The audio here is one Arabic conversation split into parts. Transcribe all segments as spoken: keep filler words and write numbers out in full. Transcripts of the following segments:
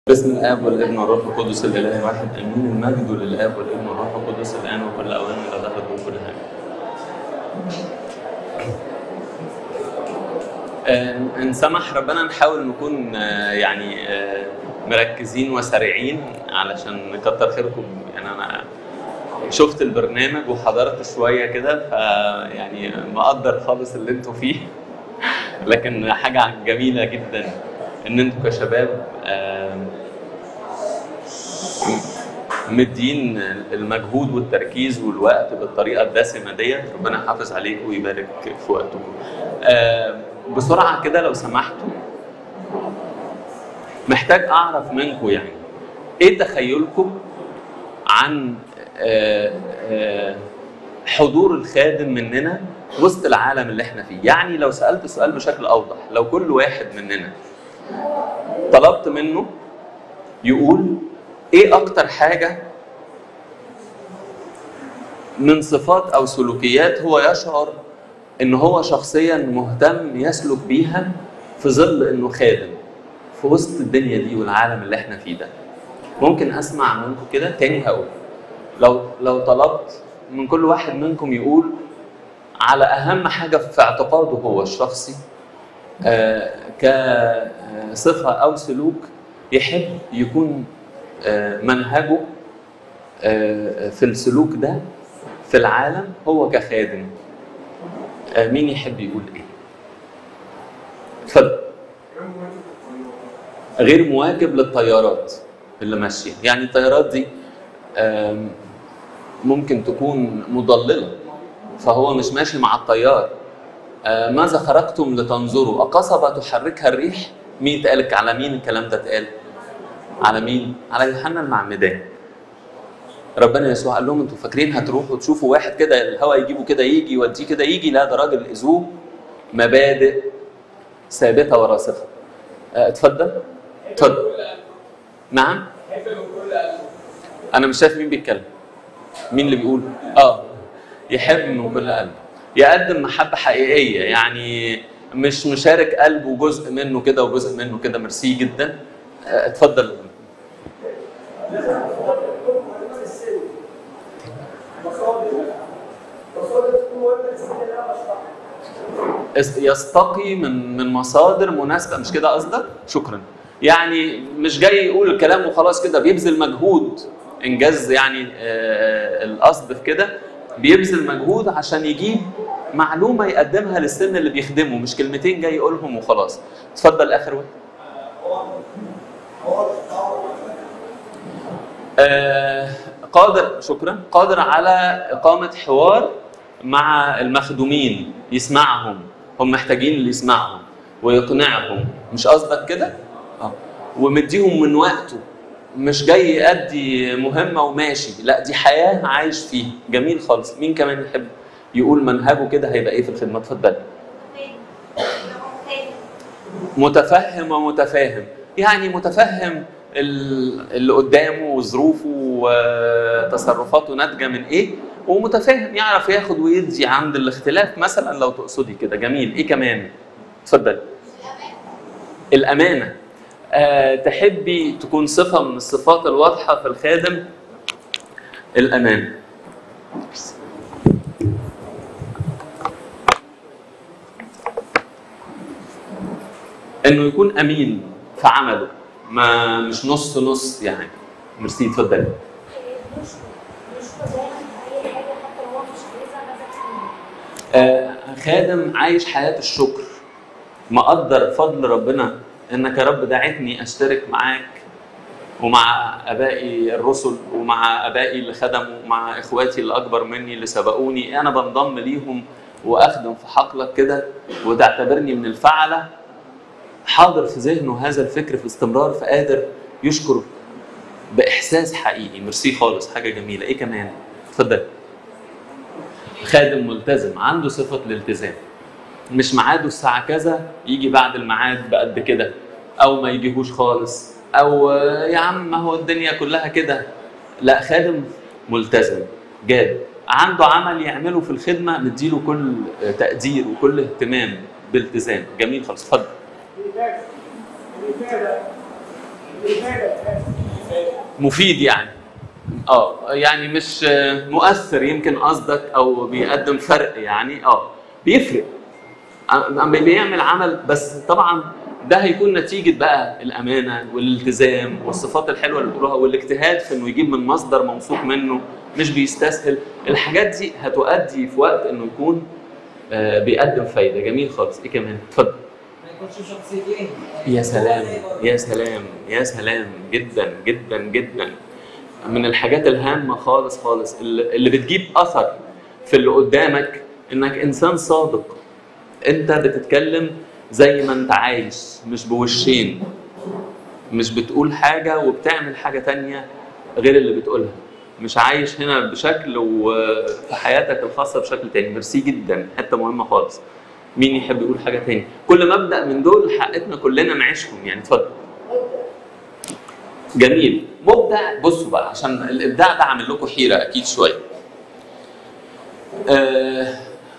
باسم الاب والابن والروح القدس الاله الواحد امين. المجد للاب والابن والروح القدس الان وكل اوان الى دهر وكل حاجه. ان سمح ربنا نحاول نكون يعني مركزين وسريعين علشان نكتر خيركم. يعني انا شفت البرنامج وحضرت شويه كده، فيعني مقدر خالص اللي انتوا فيه، لكن حاجه جميله جدا ان انتوا كشباب مدين المجهود والتركيز والوقت بالطريقه الدسمه ديت. ربنا يحافظ عليكم ويبارك في وقتكم. بسرعه كده لو سمحتوا، محتاج اعرف منكم يعني ايه تخيلكم عن حضور الخادم مننا وسط العالم اللي احنا فيه. يعني لو سالت السؤال بشكل اوضح، لو كل واحد مننا طلبت منه يقول ايه اكتر حاجه من صفات او سلوكيات هو يشعر ان هو شخصيا مهتم يسلك بيها في ظل انه خادم في وسط الدنيا دي والعالم اللي احنا فيه ده. ممكن اسمع منكم كده تاني. هقول لو لو طلبت من كل واحد منكم يقول على اهم حاجه في اعتقاده هو الشخصي آه كصفه او سلوك يحب يكون آه منهجه آه في السلوك ده في العالم هو كخادم، آه مين يحب يقول ايه؟ اتفضل. غير مواكب للتيارات اللي ماشيه. يعني التيارات دي آه ممكن تكون مضلله، فهو مش ماشي مع التيار. آه ماذا خرجتم لتنظروا؟ أقصبة تحركها الريح؟ مين اتقالك على مين الكلام ده اتقال؟ على مين؟ على يوحنا المعمدان. ربنا يسوع قال لهم انتوا فاكرين هتروحوا تشوفوا واحد كده الهواء يجيبه كده يجي يوديه كده يجي؟ لا، ده راجل اذوه مبادئ ثابته وراسخه. آه اتفضل اتفضل. نعم؟ انا مش شايف مين بيتكلم. مين اللي بيقول؟ اه يحب من كل قلبه، يقدم محبه حقيقيه، يعني مش مشارك قلبه جزء منه كده وجزء منه كده. ميرسي جدا. اتفضل. يستقي من من مصادر مناسبه، مش كده قصدك؟ شكرا. يعني مش جاي يقول الكلام وخلاص كده، بيبذل مجهود انجاز. يعني آه القصد في كده بيبذل مجهود عشان يجيب معلومه يقدمها للسن اللي بيخدمه، مش كلمتين جاي يقولهم وخلاص. اتفضل اخر واحد. آه قادر، شكرا، قادر على اقامه حوار مع المخدومين، يسمعهم، هم محتاجين اللي يسمعهم ويقنعهم. مش قصدك كده؟ اه ومديهم من وقته، مش جاي يأدي مهمة وماشي، لا دي حياة عايش فيها. جميل خالص. مين كمان يحب يقول منهجه كده هيبقى ايه في الخدمة؟ اتفضل. متفهم ومتفاهم. يعني متفهم اللي قدامه وظروفه وتصرفاته ناتجة من ايه، ومتفهم يعرف ياخد ويدي عند الاختلاف مثلا لو تقصدي كده. جميل. ايه كمان؟ اتفضل. الأمانة. أه تحبي تكون صفة من الصفات الواضحة في الخادم الأمانة. إنه يكون أمين في عمله، ما مش نص نص يعني. ميرسي. اتفضلي. أه خادم عايش حياة الشكر، مقدر فضل ربنا انك يا رب دعيتني اشترك معاك ومع ابائي الرسل ومع ابائي اللي خدموا ومع اخواتي اللي اكبر مني اللي سبقوني، انا بنضم ليهم واخدم في حقلك كده وتعتبرني من الفعله. حاضر في ذهنه هذا الفكر في استمرار، فقادر يشكر باحساس حقيقي. ميرسي خالص، حاجه جميله. ايه كمان؟ اتفضل. خادم ملتزم، عنده صفه الالتزام، مش ميعاده الساعة كذا يجي بعد الميعاد بقد كده، أو ما يجيهوش خالص، أو يا عم ما هو الدنيا كلها كده. لا، خادم ملتزم جاد، عنده عمل يعمله في الخدمة مديله كل تقدير وكل اهتمام بالتزام. جميل خالص. اتفضل. مفيد يعني. اه يعني مش مؤثر يمكن قصدك، او بيقدم فرق يعني. اه بيفرق، بيعمل عمل، بس طبعا ده هيكون نتيجه بقى الامانه والالتزام والصفات الحلوه اللي بيقولوها والاجتهاد في انه يجيب من مصدر موثوق منه، مش بيستسهل. الحاجات دي هتؤدي في وقت انه يكون آه بيقدم فايده. جميل خالص. ايه كمان؟ اتفضل. ما يكونش شخصيتين. يا سلام يا سلام يا سلام، جدا جدا جدا. من الحاجات الهامه خالص خالص اللي بتجيب اثر في اللي قدامك انك انسان صادق. انت بتتكلم زي ما انت عايش، مش بوشين، مش بتقول حاجه وبتعمل حاجه تانية غير اللي بتقولها. مش عايش هنا بشكل وفي حياتك الخاصه بشكل تاني. ميرسي جدا، حته مهمه خالص. مين يحب يقول حاجه تاني؟ كل مبدا من دول حقتنا كلنا نعيشهم يعني. اتفضل. جميل. مبدع. بصوا بقى، عشان الابداع ده عامل لكم حيره اكيد شويه. آه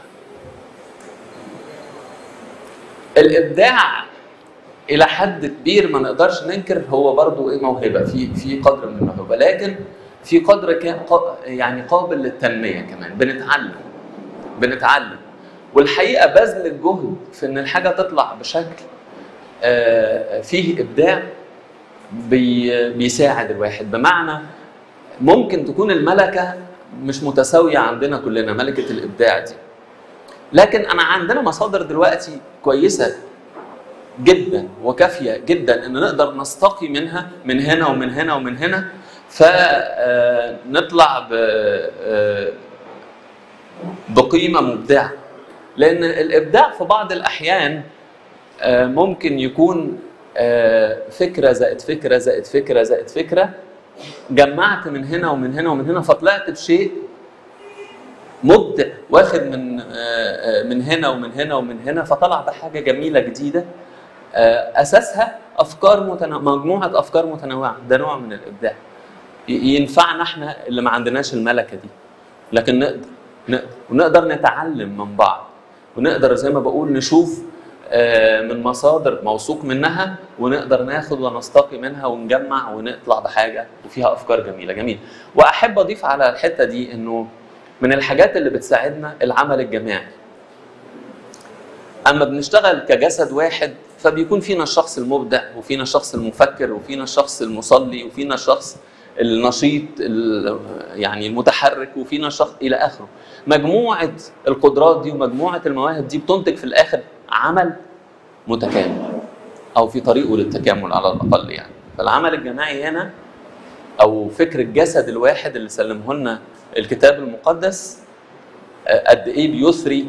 الابداع الى حد كبير ما نقدرش ننكر هو برضو ايه، موهبه، في في قدر من الموهبه، لكن في قدر يعني قابل للتنميه كمان. بنتعلم بنتعلم والحقيقه بذل الجهد في ان الحاجه تطلع بشكل آه فيه ابداع بي بيساعد الواحد. بمعنى ممكن تكون الملكه مش متساويه عندنا كلنا، ملكه الابداع دي، لكن انا عندنا مصادر دلوقتي كويسه جدا وكافيه جدا ان نقدر نستقي منها من هنا ومن هنا ومن هنا، فنطلع بقيمه مبدعه. لان الابداع في بعض الاحيان ممكن يكون فكره زائد فكره زائد فكره زائد فكره، جمعت من هنا ومن هنا ومن هنا فطلعت بشيء مبدع، واخد من من هنا ومن هنا ومن هنا، فطلع بحاجه جميله جديده اساسها افكار متنوعه، مجموعه افكار متنوعه. ده نوع من الابداع ينفعنا احنا اللي ما عندناش الملكه دي، لكن نقدر نقدر ونقدر نتعلم من بعض، ونقدر زي ما بقول نشوف من مصادر موثوق منها، ونقدر ناخد ونستقي منها ونجمع ونطلع بحاجه وفيها افكار جميله. جميل. واحب اضيف على الحته دي انه من الحاجات اللي بتساعدنا العمل الجماعي. اما بنشتغل كجسد واحد فبيكون فينا الشخص المبدع، وفينا الشخص المفكر، وفينا الشخص المصلي، وفينا الشخص النشيط يعني المتحرك، وفينا الشخص الى اخره. مجموعه القدرات دي ومجموعه المواهب دي بتنتج في الاخر عمل متكامل، او في طريقه للتكامل على الاقل يعني. فالعمل الجماعي هنا، او فكر الجسد الواحد اللي سلمه لنا الكتاب المقدس، قد ايه بيثري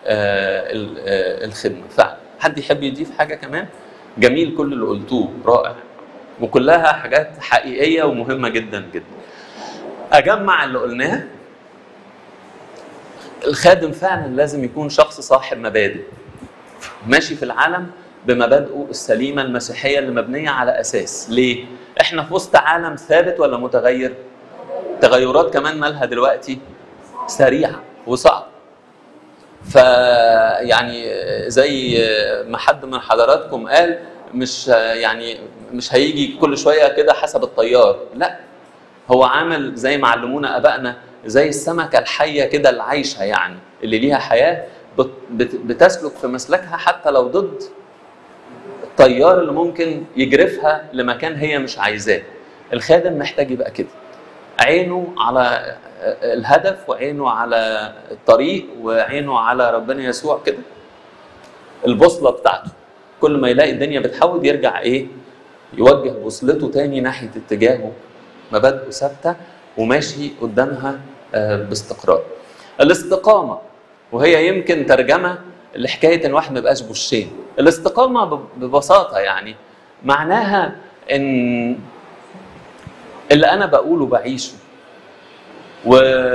الخدمه فعلا. حد يحب يضيف حاجه كمان؟ جميل، كل اللي قلتوه رائع، وكلها حاجات حقيقيه ومهمه جدا جدا. اجمع اللي قلناه، الخادم فعلا لازم يكون شخص صاحب مبادئ، ماشي في العالم بمبادئه السليمه المسيحيه اللي مبنيه على اساس. ليه؟ احنا في وسط عالم ثابت ولا متغير؟ تغيرات كمان مالها دلوقتي سريعه وصعبه. فيعني زي ما حد من حضراتكم قال، مش يعني مش هيجي كل شويه كده حسب التيار، لا، هو عامل زي ما علمونا ابائنا، زي السمكه الحيه كده العايشه، يعني اللي ليها حياه بتسلك في مسلكها حتى لو ضد التيار اللي ممكن يجرفها لمكان هي مش عايزاه. الخادم محتاج يبقى كده، عينه على الهدف، وعينه على الطريق، وعينه على ربنا يسوع كده، البوصله بتاعته. كل ما يلاقي الدنيا بتحود يرجع ايه؟ يوجه بوصلته تاني ناحيه اتجاهه، مبادئه ثابته وماشي قدامها باستقرار. الاستقامه، وهي يمكن ترجمه لحكايه ان الواحد ما يبقاش بوشين. الاستقامه ببساطه يعني معناها ان اللي انا بقوله بعيشه، و...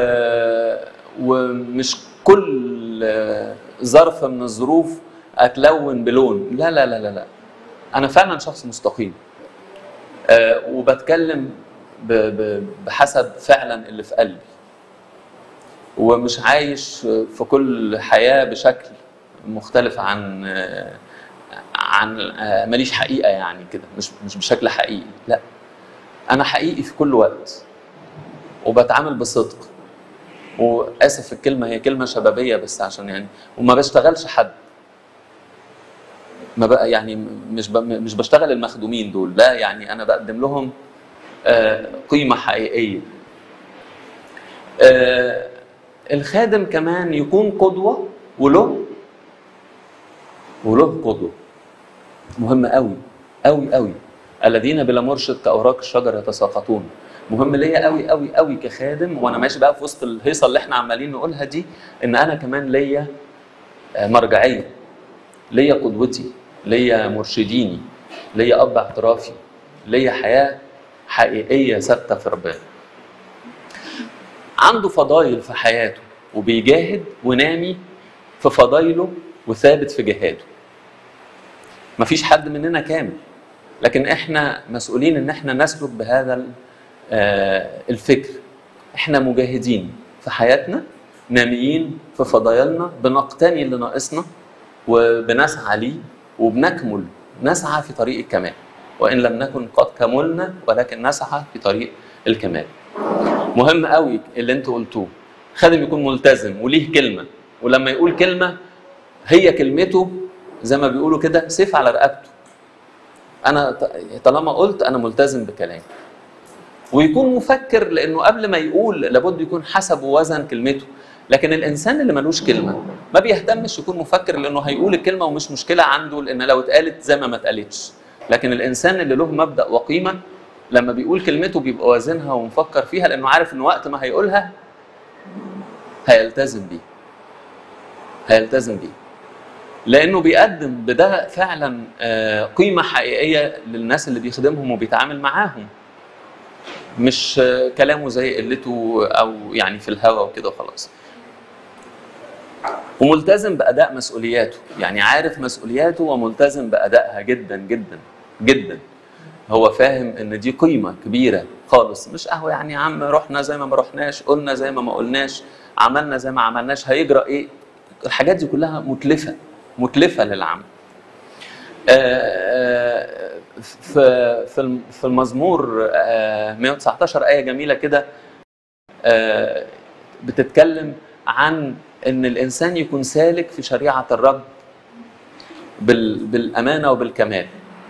ومش كل ظرف من الظروف اتلون بلون. لا لا لا لا لا، انا فعلا شخص مستقيم، أه وبتكلم ب... ب... بحسب فعلا اللي في قلبي، ومش عايش في كل حياه بشكل مختلف عن عن آه ماليش حقيقه يعني كده، مش مش بشكل حقيقي، لا انا حقيقي في كل وقت وبتعامل بصدق، واسف الكلمه هي كلمه شبابيه بس عشان يعني، وما بشتغلش حد، ما بقى يعني مش مش بشتغل المخدومين دول، لا يعني انا بقدم لهم آه قيمه حقيقيه. آه الخادم كمان يكون قدوه، وله وله قدوه مهم قوي قوي قوي. الذين بلا مرشد كاوراق الشجر يتساقطون. مهم ليا قوي قوي قوي كخادم، وانا ماشي بقى في وسط الهيصه اللي احنا عمالين نقولها دي، ان انا كمان ليا مرجعيه، ليا قدوتي، ليا مرشديني، ليا اب اعترافي، ليا حياه حقيقيه ثابته في ربنا. عنده فضايل في حياته وبيجاهد ونامي في فضايله وثابت في جهاده. مفيش حد مننا كامل، لكن احنا مسؤولين ان احنا نسلك بهذا الفكر. احنا مجاهدين في حياتنا، ناميين في فضايلنا، بنقتني اللي ناقصنا وبنسعى ليه وبنكمل، نسعى في طريق الكمال، وان لم نكن قد كملنا ولكن نسعى في طريق الكمال. مهم قوي اللي انتوا قلتوه، خادم يكون ملتزم وليه كلمه، ولما يقول كلمه هي كلمته زي ما بيقولوا كده سيف على رقبته. انا طالما قلت انا ملتزم بكلامي. ويكون مفكر، لانه قبل ما يقول لابد يكون حسب ووزن كلمته. لكن الانسان اللي ملوش كلمه ما بيهتمش يكون مفكر، لانه هيقول الكلمه ومش مشكله عنده، لان لو اتقالت زي ما ما اتقالتش. لكن الانسان اللي له مبدا وقيمه لما بيقول كلمته بيبقى وازنها ومفكر فيها، لانه عارف ان وقت ما هيقولها هيلتزم بيه هيلتزم بيه لانه بيقدم بده فعلا قيمه حقيقيه للناس اللي بيخدمهم وبيتعامل معاهم، مش كلامه زي قلته او يعني في الهوا وكده وخلاص. وملتزم باداء مسؤولياته، يعني عارف مسؤولياته وملتزم بادائها جدا جدا جدا. هو فاهم ان دي قيمه كبيره خالص، مش اهو يعني يا عم رحنا زي ما ما رحناش، قلنا زي ما ما قلناش، عملنا زي ما عملناش، هيجرى ايه؟ الحاجات دي كلها متلفه متلفه للعمل. في في المزمور مئة وتسعتاشر آية جميلة كده بتتكلم عن ان الانسان يكون سالك في شريعة الرب بالامانة وبالكمال.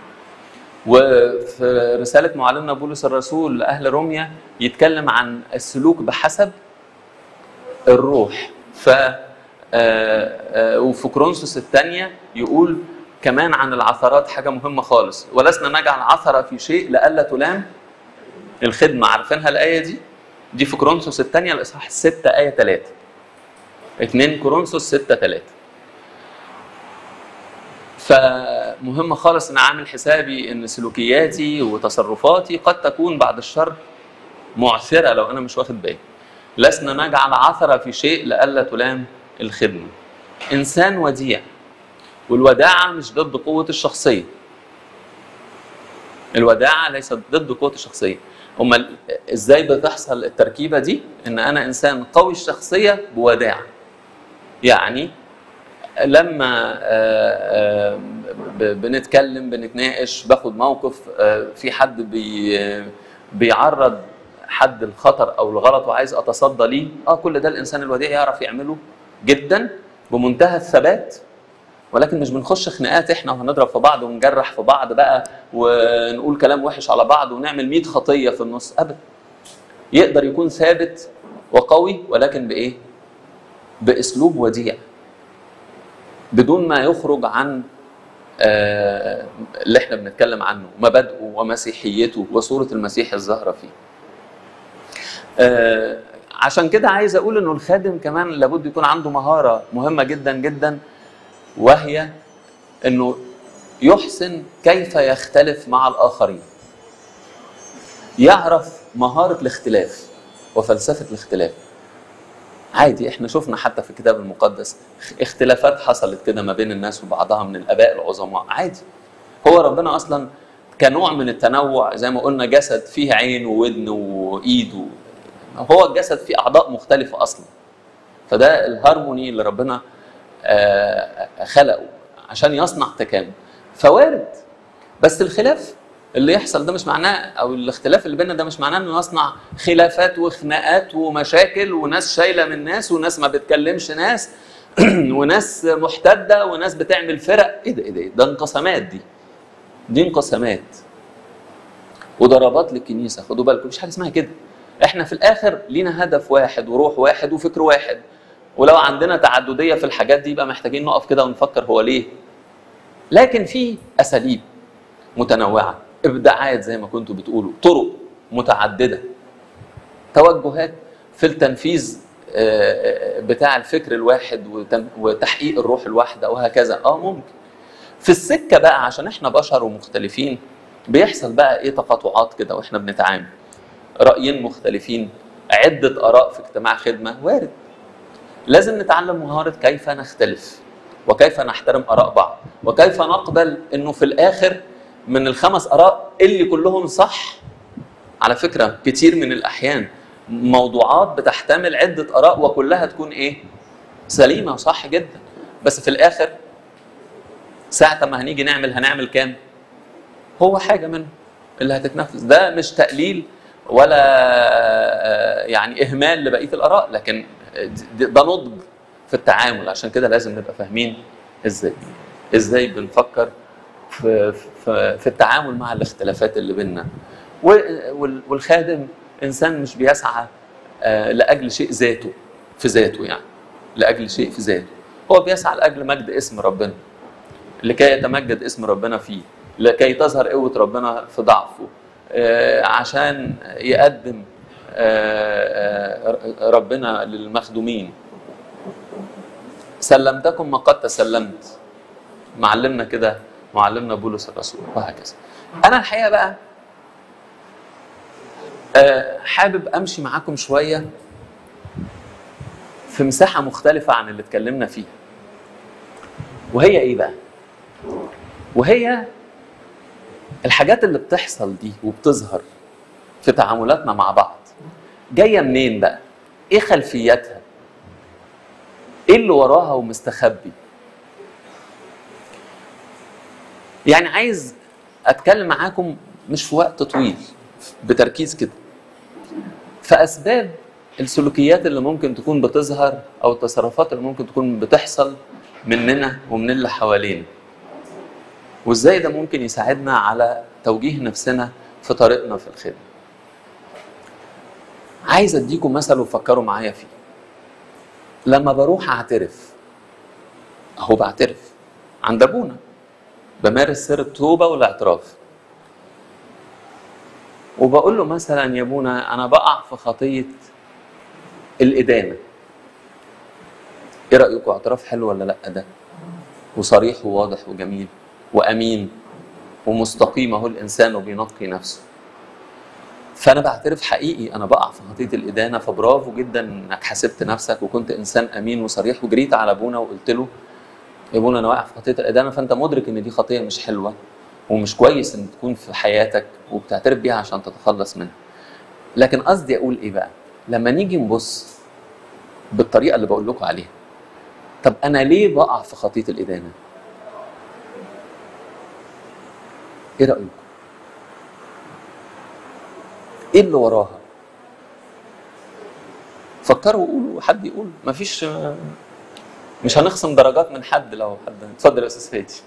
وفي رسالة معلمنا بولس الرسول لأهل روميا يتكلم عن السلوك بحسب الروح. ف وفي كورنثوس الثانية يقول كمان عن العثرات حاجة مهمة خالص، ولسنا نجعل عثرة في شيء لألا تلام الخدمة. عارفينها الآية دي؟ دي في كورنثوس الثانية الإصحاح ستة آية ثلاثة. اتنين كورنثوس ستة ثلاثة. فمهم خالص ان اعمل حسابي ان سلوكياتي وتصرفاتي قد تكون بعد الشر معثرة لو انا مش واخد بالي. لسنا نجعل عثرة في شيء لألا تلام الخدمة. انسان وديع، والوداعة مش ضد قوة الشخصية. الوداعة ليست ضد قوة الشخصية. أما إزاي بتحصل التركيبة دي؟ إن أنا إنسان قوي الشخصية بوداعة. يعني لما بنتكلم بنتناقش باخد موقف، في حد بي بيعرض حد الخطر أو الغلط وعايز أتصدى ليه، آه كل ده الإنسان الوديع يعرف يعمله جدا بمنتهى الثبات. ولكن مش بنخش خناقات احنا وهنضرب في بعض ونجرح في بعض بقى ونقول كلام وحش على بعض ونعمل مية خطية في النص ابدا. يقدر يكون ثابت وقوي، ولكن بايه؟ باسلوب وديع، بدون ما يخرج عن آه اللي احنا بنتكلم عنه، مبادئه ومسيحيته وصورة المسيح الظاهرة فيه. آه عشان كده عايز اقول انه الخادم كمان لابد يكون عنده مهارة مهمة جدا جدا، وهي انه يحسن كيف يختلف مع الاخرين. يعرف مهارة الاختلاف وفلسفة الاختلاف. عادي، احنا شفنا حتى في الكتاب المقدس اختلافات حصلت كده ما بين الناس وبعضها من الاباء العظماء، عادي. هو ربنا اصلا كنوع من التنوع، زي ما قلنا جسد فيه عين وودن وايد، هو الجسد فيه اعضاء مختلفة اصلا. فده الهارموني اللي ربنا خلقه عشان يصنع تكامل. فوارد. بس الخلاف اللي يحصل ده مش معناه، او الاختلاف اللي بيننا ده مش معناه انه يصنع خلافات وخناقات ومشاكل وناس شايله من ناس وناس ما بتكلمش ناس وناس محتده وناس بتعمل فرق. ايه ده ايه ده ده انقسامات، دي دي انقسامات وضربات للكنيسه. خدوا بالكم مش حاجه اسمها كده. احنا في الاخر لينا هدف واحد وروح واحد وفكر واحد، ولو عندنا تعدديه في الحاجات دي يبقى محتاجين نقف كده ونفكر هو ليه. لكن في اساليب متنوعه، ابداعات زي ما كنتوا بتقولوا، طرق متعدده، توجهات في التنفيذ بتاع الفكر الواحد وتحقيق الروح الواحده وهكذا. اه ممكن في السكه بقى، عشان احنا بشر ومختلفين، بيحصل بقى ايه تقاطعات كده واحنا بنتعامل. رايين مختلفين، عده اراء في اجتماع خدمه، وارد. لازم نتعلم مهاره كيف نختلف وكيف نحترم اراء بعض، وكيف نقبل انه في الاخر من الخمس اراء اللي كلهم صح. على فكره كتير من الاحيان موضوعات بتحتمل عده اراء وكلها تكون ايه؟ سليمه وصح جدا، بس في الاخر ساعه ما هنيجي نعمل هنعمل كام؟ هو حاجه منهم اللي هتتنفذ. ده مش تقليل ولا يعني اهمال لبقيه الاراء، لكن ده نضج في التعامل. عشان كده لازم نبقى فاهمين ازاي ازاي بنفكر في في في التعامل مع الاختلافات اللي بيننا. والخادم انسان مش بيسعى لاجل شيء ذاته في ذاته، يعني لاجل شيء في ذاته، هو بيسعى لاجل مجد اسم ربنا، لكي يتمجد اسم ربنا فيه، لكي تظهر قوه ربنا في ضعفه، عشان يقدم ربنا للمخدومين. سلمتكم ما قد تسلمت، معلمنا كده معلمنا بولس الرسول، وهكذا. انا الحقيقه بقى حابب امشي معاكم شويه في مساحه مختلفه عن اللي اتكلمنا فيها. وهي ايه بقى؟ وهي الحاجات اللي بتحصل دي وبتظهر في تعاملاتنا مع بعض جايه منين بقى؟ ايه خلفيتها؟ ايه اللي وراها ومستخبي؟ يعني عايز اتكلم معاكم مش في وقت طويل، بتركيز كده، فاسباب السلوكيات اللي ممكن تكون بتظهر او التصرفات اللي ممكن تكون بتحصل مننا ومن اللي حوالينا، وازاي ده ممكن يساعدنا على توجيه نفسنا في طريقنا في الخدمه. عايز اديكم مثل وفكروا معايا فيه. لما بروح اعترف، اهو بعترف عند ابونا، بمارس سر التوبه والاعتراف، وبقول له مثلا يا ابونا انا بقع في خطيه الادانه. ايه رايكم؟ اعتراف حلو ولا لا ده؟ وصريح وواضح وجميل وامين ومستقيم، اهو الانسان وبينقي نفسه. فانا بعترف حقيقي انا بقع في خطيه الادانه، فبرافو جدا انك حاسبت نفسك وكنت انسان امين وصريح وجريت على ابونا وقلت له يا ابونا انا واقع في خطيه الادانه، فانت مدرك ان دي خطيه مش حلوه ومش كويس ان تكون في حياتك وبتعترف بيها عشان تتخلص منها. لكن قصدي اقول ايه بقى؟ لما نيجي نبص بالطريقه اللي بقول لكم عليها، طب انا ليه بقع في خطيه الادانه؟ ايه رايكم؟ ايه اللي وراها؟ فكروا وقولوا، حد يقول، مفيش، مش هنخصم درجات من حد لو حد. اتفضل يا استاذ فادي.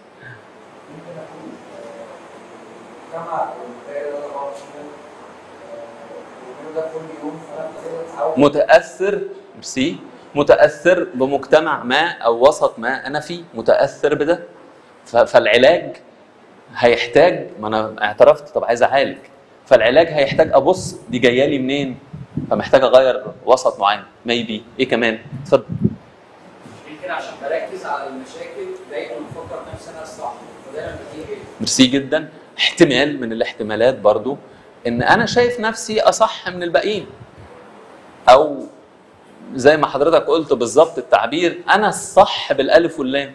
متاثر ميرسي متاثر بمجتمع ما او وسط ما انا فيه، متاثر بده، فالعلاج هيحتاج، ما انا اعترفت طب عايز اعالج، فالعلاج هيحتاج ابص دي جايه لي منين، فمحتاج اغير وسط معين. ميبي ايه كمان؟ اتفضل. يمكن عشان بركز على المشاكل دايما بفكر نفسي انا الصح، ودايما بتيجي. ميرسي جدا. احتمال من الاحتمالات برضو ان انا شايف نفسي اصح من الباقيين، او زي ما حضرتك قلت بالظبط التعبير، انا الصح بالالف واللام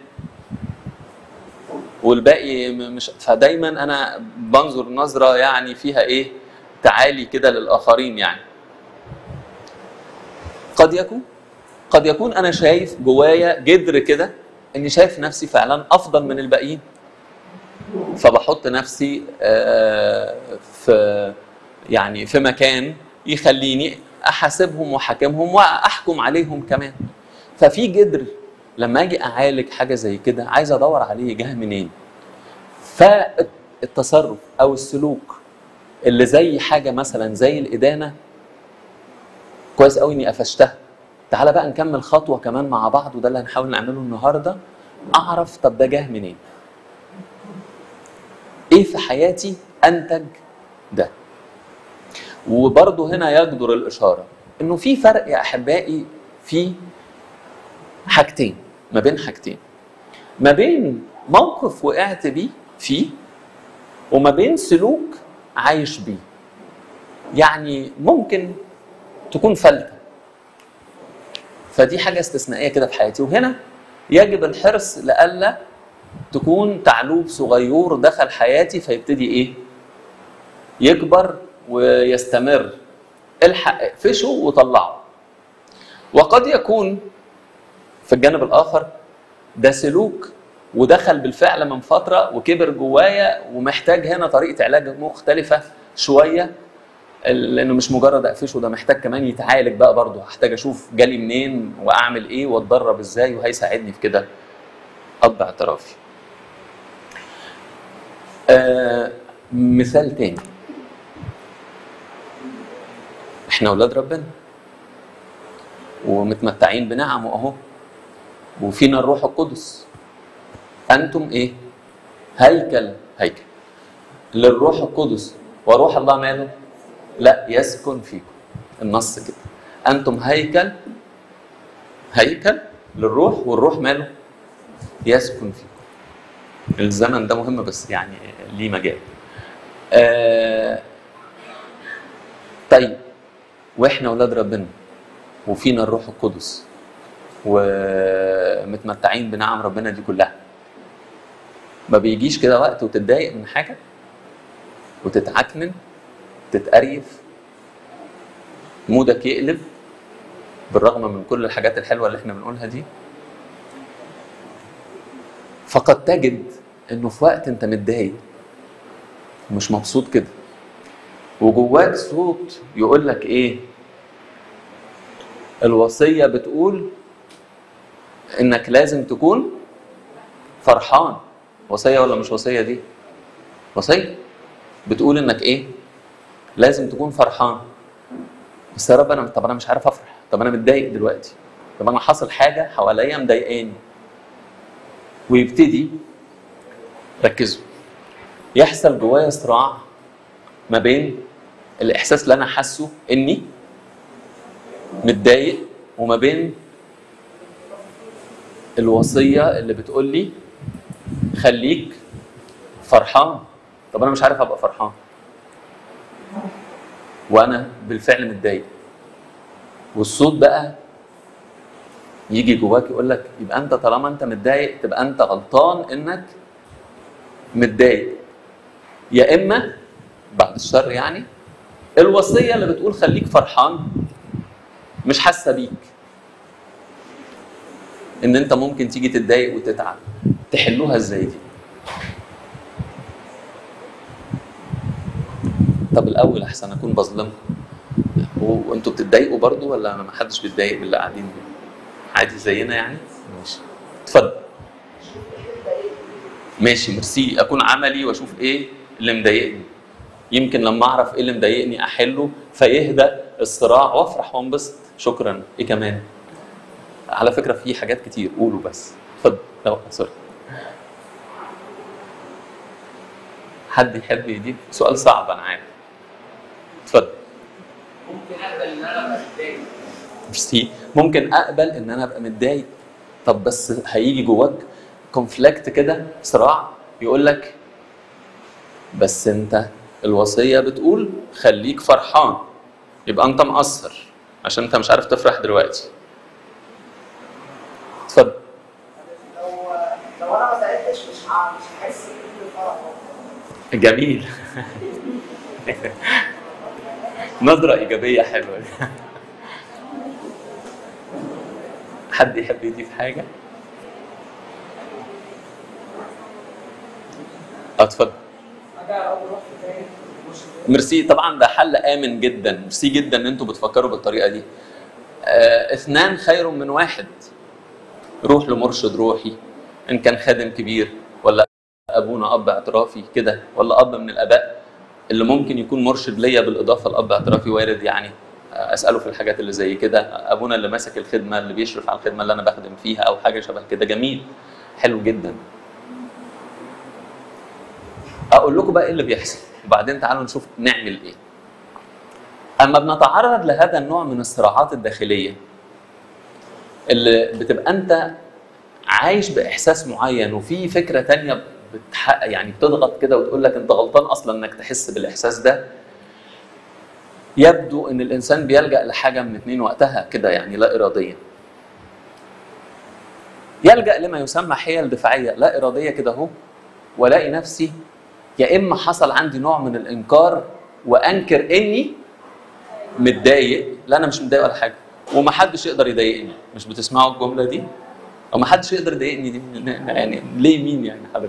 والباقي مش، فدايما انا بنظر نظره يعني فيها ايه؟ تعالي كده للاخرين. يعني قد يكون قد يكون انا شايف جوايا جدر كده اني شايف نفسي فعلا افضل من الباقيين، فبحط نفسي في يعني في مكان يخليني احاسبهم واحاكمهم واحكم عليهم كمان. ففي جدر لما اجي اعالج حاجه زي كده عايز ادور عليه جه منين. فالتصرف او السلوك اللي زي حاجه مثلا زي الادانه كويس قوي اني قفشتها. تعالى بقى نكمل خطوه كمان مع بعض، وده اللي هنحاول نعمله النهارده. اعرف طب ده جه منين؟ ايه في حياتي انتج ده؟ وبرضه هنا يجدر الاشاره انه في فرق يا احبائي في حاجتين، ما بين حاجتين، ما بين موقف وقعت بيه فيه وما بين سلوك عايش بيه. يعني ممكن تكون فلتة، فدي حاجة استثنائية كده في حياتي، وهنا يجب الحرص لألا تكون تعلوب صغير دخل حياتي فيبتدي ايه؟ يكبر ويستمر. الحق اقفشه وطلعه. وقد يكون في الجانب الآخر ده سلوك ودخل بالفعل من فترة وكبر جوايا ومحتاج هنا طريقة علاج مختلفة شوية، لأنه مش مجرد أقفشه، ده محتاج كمان يتعالج بقى برضه. هحتاج أشوف جالي منين وأعمل إيه وأتدرب إزاي، وهيساعدني في كده أب اعترافي. آه مثال تاني، إحنا أولاد ربنا ومتمتعين بنعمه أهو، وفينا الروح القدس. أنتم إيه؟ هيكل هيكل للروح القدس، وروح الله ماله؟ لا يسكن فيكم. النص كده، أنتم هيكل هيكل للروح، والروح ماله؟ يسكن فيكم. الزمن ده مهم بس يعني ليه مجال. آه طيب، وإحنا أولاد ربنا وفينا الروح القدس ومتمتعين بنعم ربنا دي كلها، ما بيجيش كده وقت وتتضايق من حاجة وتتعكنن تتقريف مودك يقلب بالرغم من كل الحاجات الحلوة اللي احنا بنقولها دي؟ فقد تجد انه في وقت انت متضايق ومش مبسوط كده وجواك صوت يقول لك ايه؟ الوصية بتقول انك لازم تكون فرحان. وصية ولا مش وصية دي؟ وصية بتقول انك ايه؟ لازم تكون فرحان. بس يا رب انا طب انا مش عارف افرح، طب انا متضايق دلوقتي، طب انا حاصل حاجة حواليا مضايقاني. ويبتدي ركزوا يحصل جوايا صراع ما بين الاحساس اللي انا حاسه اني متضايق وما بين الوصية اللي بتقول لي خليك فرحان. طب انا مش عارف ابقى فرحان وانا بالفعل متضايق. والصوت بقى يجي جواك يقول لك يبقى انت طالما انت متضايق تبقى انت غلطان انك متضايق، يا اما بعد الشر يعني الوصية اللي بتقول خليك فرحان مش حاسة بيك، ان انت ممكن تيجي تتضايق وتتعب. تحلوها ازاي دي؟ طب الاول احسن اكون بظلمكم، وانتوا بتتضايقوا برضو ولا ما حدش بيتضايق باللي قاعدين عادي زينا يعني؟ ماشي اتفضل. ماشي ميرسي. اكون عملي واشوف ايه اللي مضايقني، يمكن لما اعرف ايه اللي مضايقني احله فيهدى الصراع وافرح وانبسط. شكرا. ايه كمان؟ على فكره في حاجات كتير، قولوا بس. اتفضل. لا سوري، حد يحب يجيب سؤال صعب انا عارف. اتفضل. ممكن اقبل ان انا ابقى متضايق. ميرسي. ممكن اقبل ان انا ابقى متضايق. طب بس هيجي جواك كونفليكت كده، صراع يقول لك بس انت الوصيه بتقول خليك فرحان، يبقى انت مقصر عشان انت مش عارف تفرح دلوقتي. اتفضل. لو لو انا ما ساعدتش مش مش هحس بالفرح. جميل. نظرة إيجابية حلوة. حد يحب يضيف حاجة؟ اتفضل. اتفضل. حاجه اول رحت تاني مش ميرسي، طبعا ده حل امن جدا، ميرسي جدا ان انتوا بتفكروا بالطريقه دي. آه، اثنان خير من واحد. روح لمرشد روحي ان كان خادم كبير ولا ابونا اب اعترافي كده، ولا اب من الاباء اللي ممكن يكون مرشد ليا بالاضافه لاب اعترافي وارد يعني اساله في الحاجات اللي زي كده. ابونا اللي ماسك الخدمه اللي بيشرف على الخدمه اللي انا بخدم فيها او حاجه شبه كده، جميل حلو جدا. اقول لكم بقى ايه اللي بيحصل وبعدين تعالوا نشوف نعمل ايه. اما بنتعرض لهذا النوع من الصراعات الداخليه اللي بتبقى انت عايش باحساس معين وفي فكره تانية بتحقق يعني بتضغط كده وتقول لك انت غلطان اصلا انك تحس بالاحساس ده، يبدو ان الانسان بيلجأ لحاجه من اتنين وقتها كده يعني لا اراديا. يلجأ لما يسمى حيل دفاعيه لا اراديه كده اهو، والاقي نفسي يا اما حصل عندي نوع من الانكار وانكر اني متضايق، لا انا مش متضايق ولا حاجه ومحدش يقدر يضايقني. مش بتسمعوا الجمله دي؟ او محدش يقدر يضايقني دي يعني ليه؟ مين يعني حضرتك؟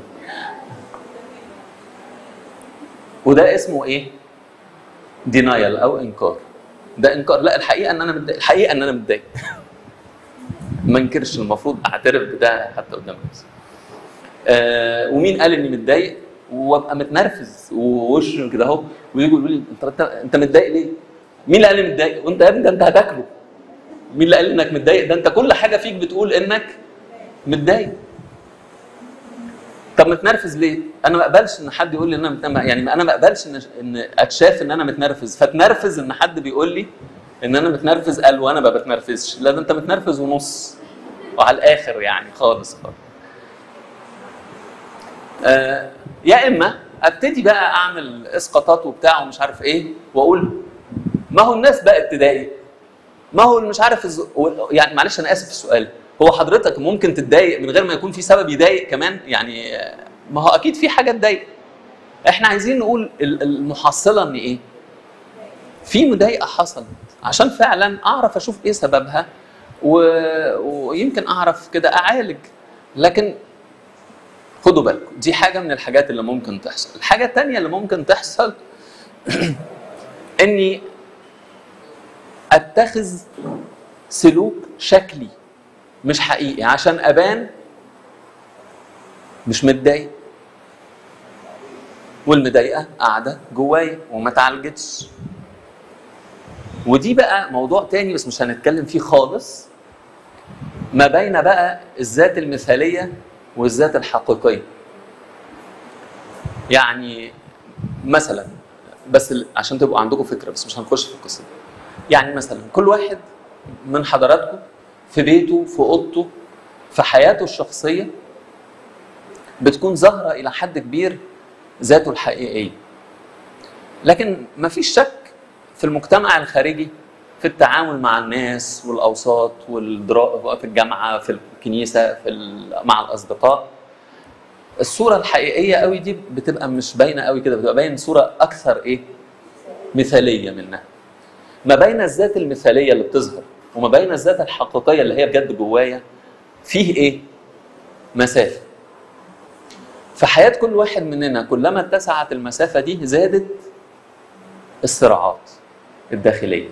وده اسمه ايه؟ دينايل او انكار. ده انكار. لا الحقيقه ان انا متضايق، الحقيقه ان انا متضايق. ما انكرش، المفروض اعترف بده حتى قدام الناس. آه ومين قال اني متضايق؟ وابقى متنرفز ووش كده اهو ويجوا يقولوا لي انت انت متضايق ليه؟ مين اللي قال لي متضايق؟ وانت يا ابني ده انت هتاكله. مين اللي قال انك متضايق؟ ده انت كل حاجه فيك بتقول انك متضايق. طب متنرفز ليه؟ انا ما اقبلش ان حد يقول لي ان انا متنرفز، يعني انا ما اقبلش ان ان اتشاف ان انا متنرفز، فاتنرفز ان حد بيقول لي ان انا متنرفز قال وانا ما بتنرفزش. لا ده انت متنرفز ونص وعلى الاخر يعني خالص خالص. آه يا اما ابتدي بقى اعمل اسقاطات وبتاع ومش عارف ايه واقول ما هو الناس بقت تضايق، ما هو مش عارف الز... يعني معلش انا اسف في السؤال، هو حضرتك ممكن تتضايق من غير ما يكون في سبب يضايق كمان؟ يعني ما هو اكيد في حاجه تضايق. احنا عايزين نقول المحصله ان ايه؟ في مضايقه حصلت عشان فعلا اعرف اشوف ايه سببها و... ويمكن اعرف كده اعالج. لكن خدوا بالكم دي حاجه من الحاجات اللي ممكن تحصل. الحاجه الثانيه اللي ممكن تحصل اني اتخذ سلوك شكلي مش حقيقي عشان ابان مش متضايق، والمضايقه قاعده جوايا وما اتعالجتش. ودي بقى موضوع تاني بس مش هنتكلم فيه خالص، ما بين بقى الذات المثاليه والذات الحقيقيه. يعني مثلا بس عشان تبقوا عندكم فكره، بس مش هنخش في القصه دي. يعني مثلا كل واحد من حضراتكم في بيته، في اوضته، في حياته الشخصيه بتكون ظاهره الى حد كبير ذاته الحقيقيه. لكن ما فيش شك في المجتمع الخارجي، في التعامل مع الناس والاوساط والدراسه في الجامعه، في الكنيسه، في مع الاصدقاء، الصوره الحقيقيه قوي دي بتبقى مش باينه قوي كده، بتبقى باين صوره اكثر ايه؟ مثاليه منها. ما بين الذات المثاليه اللي بتظهر وما بين الذات الحقيقيه اللي هي بجد جوايا فيه ايه؟ مسافه. في حياه كل واحد مننا كلما اتسعت المسافه دي زادت الصراعات الداخليه.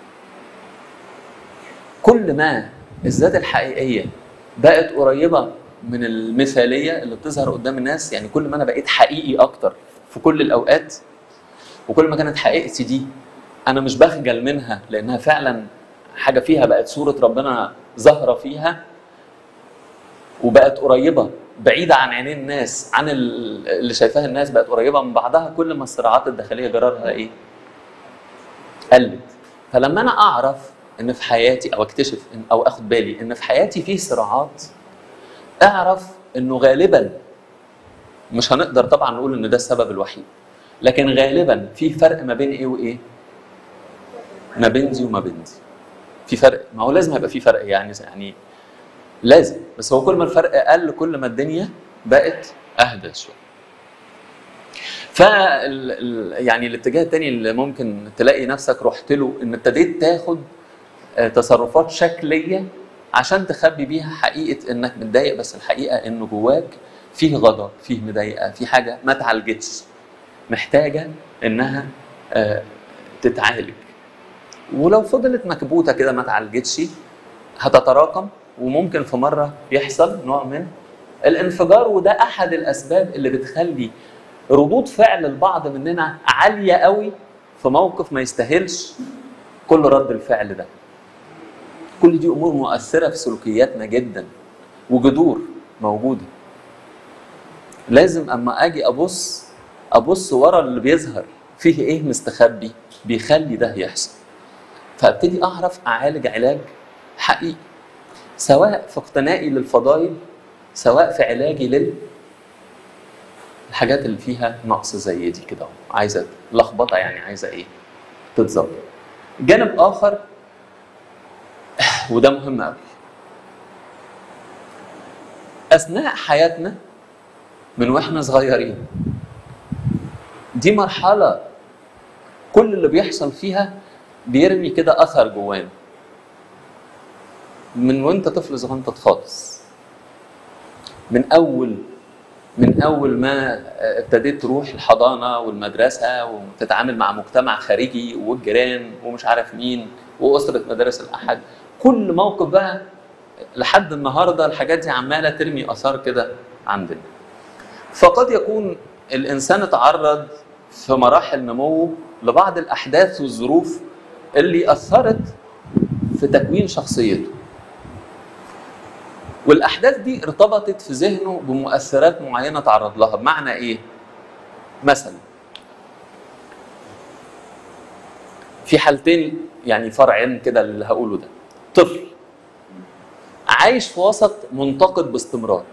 كل ما الذات الحقيقيه بقت قريبه من المثاليه اللي بتظهر قدام الناس، يعني كل ما انا بقيت حقيقي اكتر في كل الاوقات، وكل ما كانت حقيقتي دي انا مش بخجل منها لانها فعلا حاجه فيها بقت صوره ربنا ظاهره فيها وبقت قريبه بعيده عن عينين الناس، عن اللي شايفاها الناس، بقت قريبه من بعضها، كل ما الصراعات الداخليه جرارها ايه؟ قلت. فلما انا اعرف ان في حياتي او اكتشف إن او اخد بالي ان في حياتي في صراعات، اعرف انه غالبا مش هنقدر طبعا نقول ان ده السبب الوحيد، لكن غالبا في فرق ما بين ايه وايه؟ ما بين دي وما بين دي. في فرق، ما هو لازم هيبقى في فرق يعني يعني لازم، بس هو كل ما الفرق قل كل ما الدنيا بقت اهدى شويه. ف يعني الاتجاه الثاني اللي ممكن تلاقي نفسك رحت له ان ابتديت تاخد تصرفات شكليه عشان تخبي بيها حقيقه انك متضايق، بس الحقيقه انه جواك فيه غضب، فيه مضايقه، في حاجه ما اتعالجتش محتاجه انها آه تتعالج. ولو فضلت مكبوته كده ما اتعالجتش هتتراكم، وممكن في مره يحصل نوع من الانفجار. وده احد الاسباب اللي بتخلي ردود فعل البعض مننا عاليه قوي في موقف ما يستاهلش كل رد الفعل ده. كل دي امور مؤثره في سلوكياتنا جدا، وجذور موجوده. لازم اما اجي ابص ابص ورا اللي بيظهر فيه ايه مستخبي بيخلي ده يحصل، فابتدي اعرف اعالج علاج حقيقي، سواء في اقتنائي للفضائل، سواء في علاجي لل الحاجات اللي فيها نقص زي دي كده، عايزه لخبطه يعني، عايزه ايه تتظبط. جانب اخر وده مهم قوي، اثناء حياتنا من واحنا صغيرين دي مرحله كل اللي بيحصل فيها بيرمي كده اثر جوانا من وانت طفل صغنطط خالص. من اول من اول ما ابتديت تروح الحضانه والمدرسه وتتعامل مع مجتمع خارجي والجيران ومش عارف مين واسره مدارس الاحد، كل موقف بقى لحد النهارده الحاجات دي عماله ترمي اثار كده عندنا. فقد يكون الانسان اتعرض في مراحل نموه لبعض الاحداث والظروف اللي اثرت في تكوين شخصيته، والاحداث دي ارتبطت في ذهنه بمؤثرات معينه تعرض لها. بمعنى ايه؟ مثلا في حالتين يعني فرعين كده اللي هقوله ده. طفل عايش في وسط منتقد باستمرار،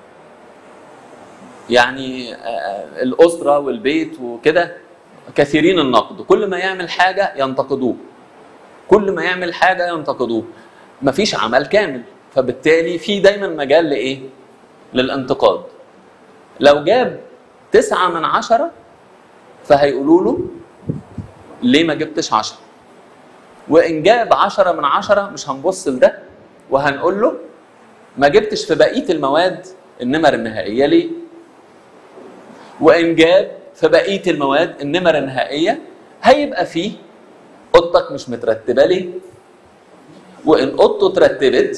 يعني الاسره والبيت وكده كثيرين النقد، كل ما يعمل حاجه ينتقدوه، كل ما يعمل حاجه ينتقدوه، مفيش عمل كامل، فبالتالي في دايما مجال لايه؟ للانتقاد. لو جاب تسعة من عشرة فهيقولوا له ليه ما جبتش عشرة؟ وان جاب عشرة من عشرة مش هنبص لده وهنقول له ما جبتش في بقيه المواد النمر النهائيه ليه؟ وان جاب في بقيه المواد النمر النهائيه هيبقى فيه اوضتك مش مترتبه ليه؟ وان اوضته اترتبت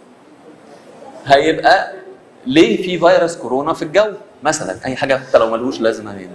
هيبقى ليه في فيروس كورونا في الجو مثلا، اي حاجه حتى لو ملوش لازمه يعني.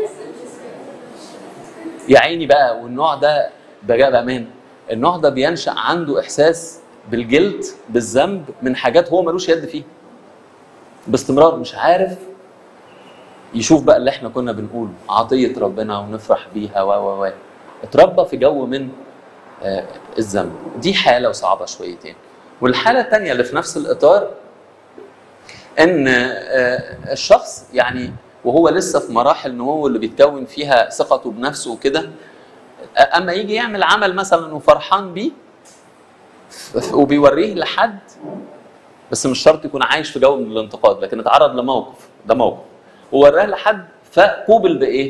يا عيني بقى. والنوع ده بقى بامان النوع ده بينشأ عنده احساس بالجلد بالذنب من حاجات هو ملوش يد فيها باستمرار، مش عارف يشوف بقى اللي احنا كنا بنقوله عطيه ربنا ونفرح بيها و و و اتربى في جو من آه الذنب. دي حاله وصعبه شويتين. والحاله الثانيه اللي في نفس الاطار ان آه الشخص يعني وهو لسه في مراحل نمو اللي بيتكون فيها ثقته بنفسه وكده، اما يجي يعمل عمل مثلا وفرحان بيه وبيوريه لحد، بس مش شرط يكون عايش في جو من الانتقاد، لكن اتعرض لموقف، ده موقف ووراه لحد فقوبل بايه؟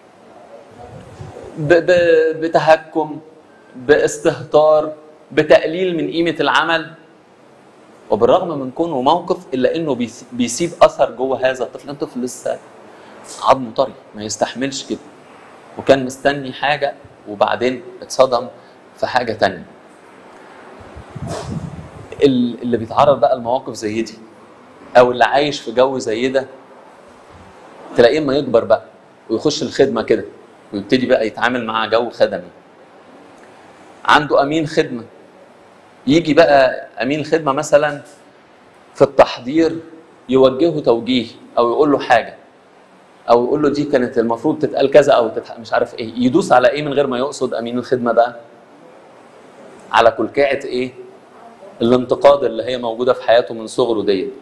بتهكم، باستهتار، بتقليل من قيمه العمل. وبالرغم من كونه موقف الا انه بيسيب اثر جوه هذا الطفل. الطفل لسه عظمه طري ما يستحملش كده، وكان مستني حاجه وبعدين اتصدم في حاجه تانية. اللي بيتعرض بقى لمواقف زي دي او اللي عايش في جو زي ده تلاقيه ما يكبر بقى ويخش الخدمه كده ويبتدي بقى يتعامل مع جو خدمي. عنده امين خدمه، يجي بقى امين خدمه مثلا في التحضير يوجهه توجيه او يقول له حاجه او يقول له دي كانت المفروض تتقال كذا او تتح... مش عارف ايه، يدوس على ايه من غير ما يقصد امين الخدمه بقى؟ على كلكعه ايه؟ الانتقاد اللي هي موجوده في حياته من صغره ديت.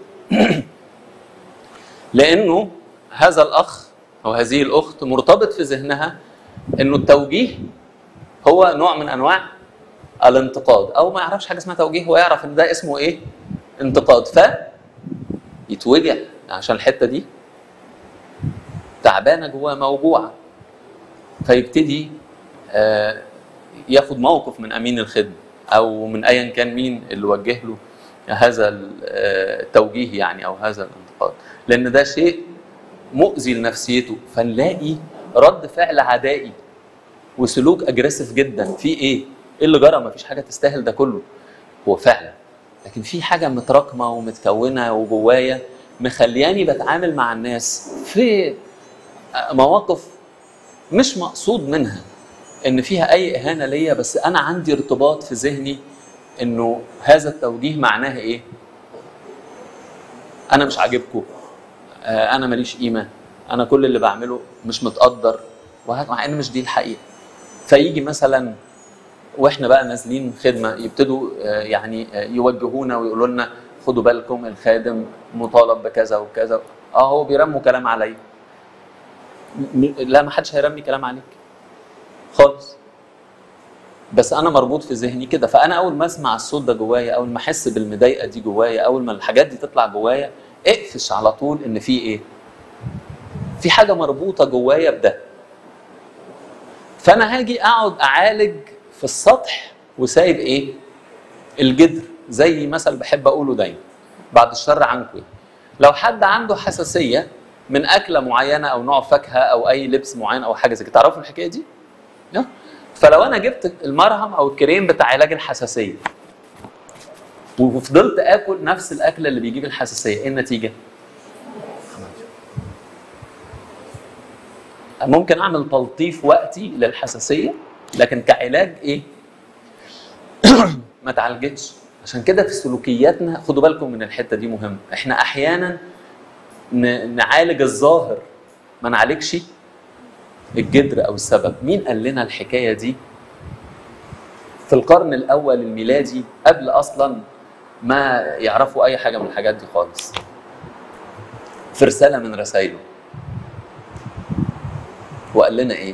لانه هذا الاخ او هذه الاخت مرتبط في ذهنها انه التوجيه هو نوع من انواع الانتقاد، او ما يعرفش حاجه اسمها توجيه، هو يعرف ان ده اسمه ايه؟ انتقاد، ف يتوجع عشان الحته دي تعبانه جواه موجوعه، فيبتدي آه ياخد موقف من امين الخدمه او من ايا كان مين اللي وجه له هذا التوجيه يعني او هذا الانتقاد. التصرفات، لان ده شيء مؤذي لنفسيته، فنلاقي رد فعل عدائي وسلوك اجريسيف جدا. في ايه؟ ايه اللي جرى؟ مفيش حاجه تستاهل ده كله. هو فعلا، لكن في حاجه متراكمه ومتكونه وجوايا مخلياني بتعامل مع الناس في مواقف مش مقصود منها ان فيها اي اهانه ليا، بس انا عندي ارتباط في ذهني انه هذا التوجيه معناه ايه؟ انا مش عاجبكم، انا ماليش قيمه، انا كل اللي بعمله مش متقدر، مع ان مش دي الحقيقه. فيجي مثلا واحنا بقى نازلين خدمه يبتدوا يعني يوجهونا ويقولوا لنا خدوا بالكم الخادم مطالب بكذا وكذا. اه هو بيرموا كلام عليا. لا، ما حدش هيرمي كلام عليك خالص، بس انا مربوط في ذهني كده. فانا اول ما اسمع الصوت ده جوايا، اول ما احس بالمضايقه دي جوايا، اول ما الحاجات دي تطلع جوايا، اقفش على طول ان في ايه؟ في حاجه مربوطه جوايا بده. فانا هاجي اقعد اعالج في السطح وسايب ايه؟ الجذر. زي مثل بحب اقوله دايما، بعد الشر عنكم، لو حد عنده حساسيه من اكله معينه او نوع فاكهه او اي لبس معين او حاجه زي كده، تعرفوا الحكايه دي؟ فلو انا جبت المرهم او الكريم بتاع علاج الحساسيه وفضلت اكل نفس الاكل اللي بيجيب الحساسيه، ايه النتيجه؟ ممكن اعمل تلطيف وقتي للحساسيه، لكن كعلاج ايه؟ ما تعالجتش. عشان كده في سلوكياتنا خدوا بالكم من الحته دي مهمه، احنا احيانا نعالج الظاهر ما نعالجش الجذر او السبب. مين قال لنا الحكايه دي؟ في القرن الاول الميلادي، قبل اصلا ما يعرفوا اي حاجه من الحاجات دي خالص، في رساله من رسائله، وقال لنا ايه؟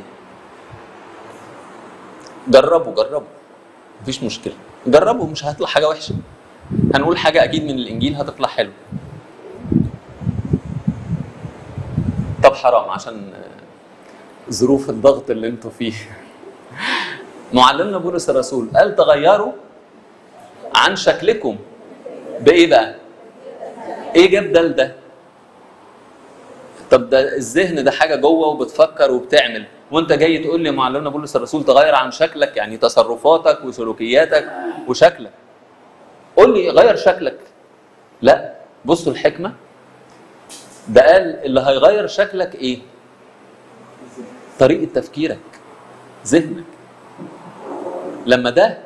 جربوا جربوا مفيش مشكله، جربوا مش هتطلع حاجه وحشه، هنقول حاجه اكيد من الانجيل هتطلع حلو. طب حرام عشان ظروف الضغط اللي انتوا فيه. معلمنا بولس الرسول قال تغيروا عن شكلكم بايه بقى؟ ايه جاب ده لده؟ طب ده الذهن ده حاجه جوه وبتفكر وبتعمل، وانت جاي تقول لي معلمنا بولس الرسول تغير عن شكلك، يعني تصرفاتك وسلوكياتك وشكلك. قول لي غير شكلك. لا، بصوا الحكمه، ده قال اللي هيغير شكلك ايه؟ طريقه تفكيرك، ذهنك. لما ده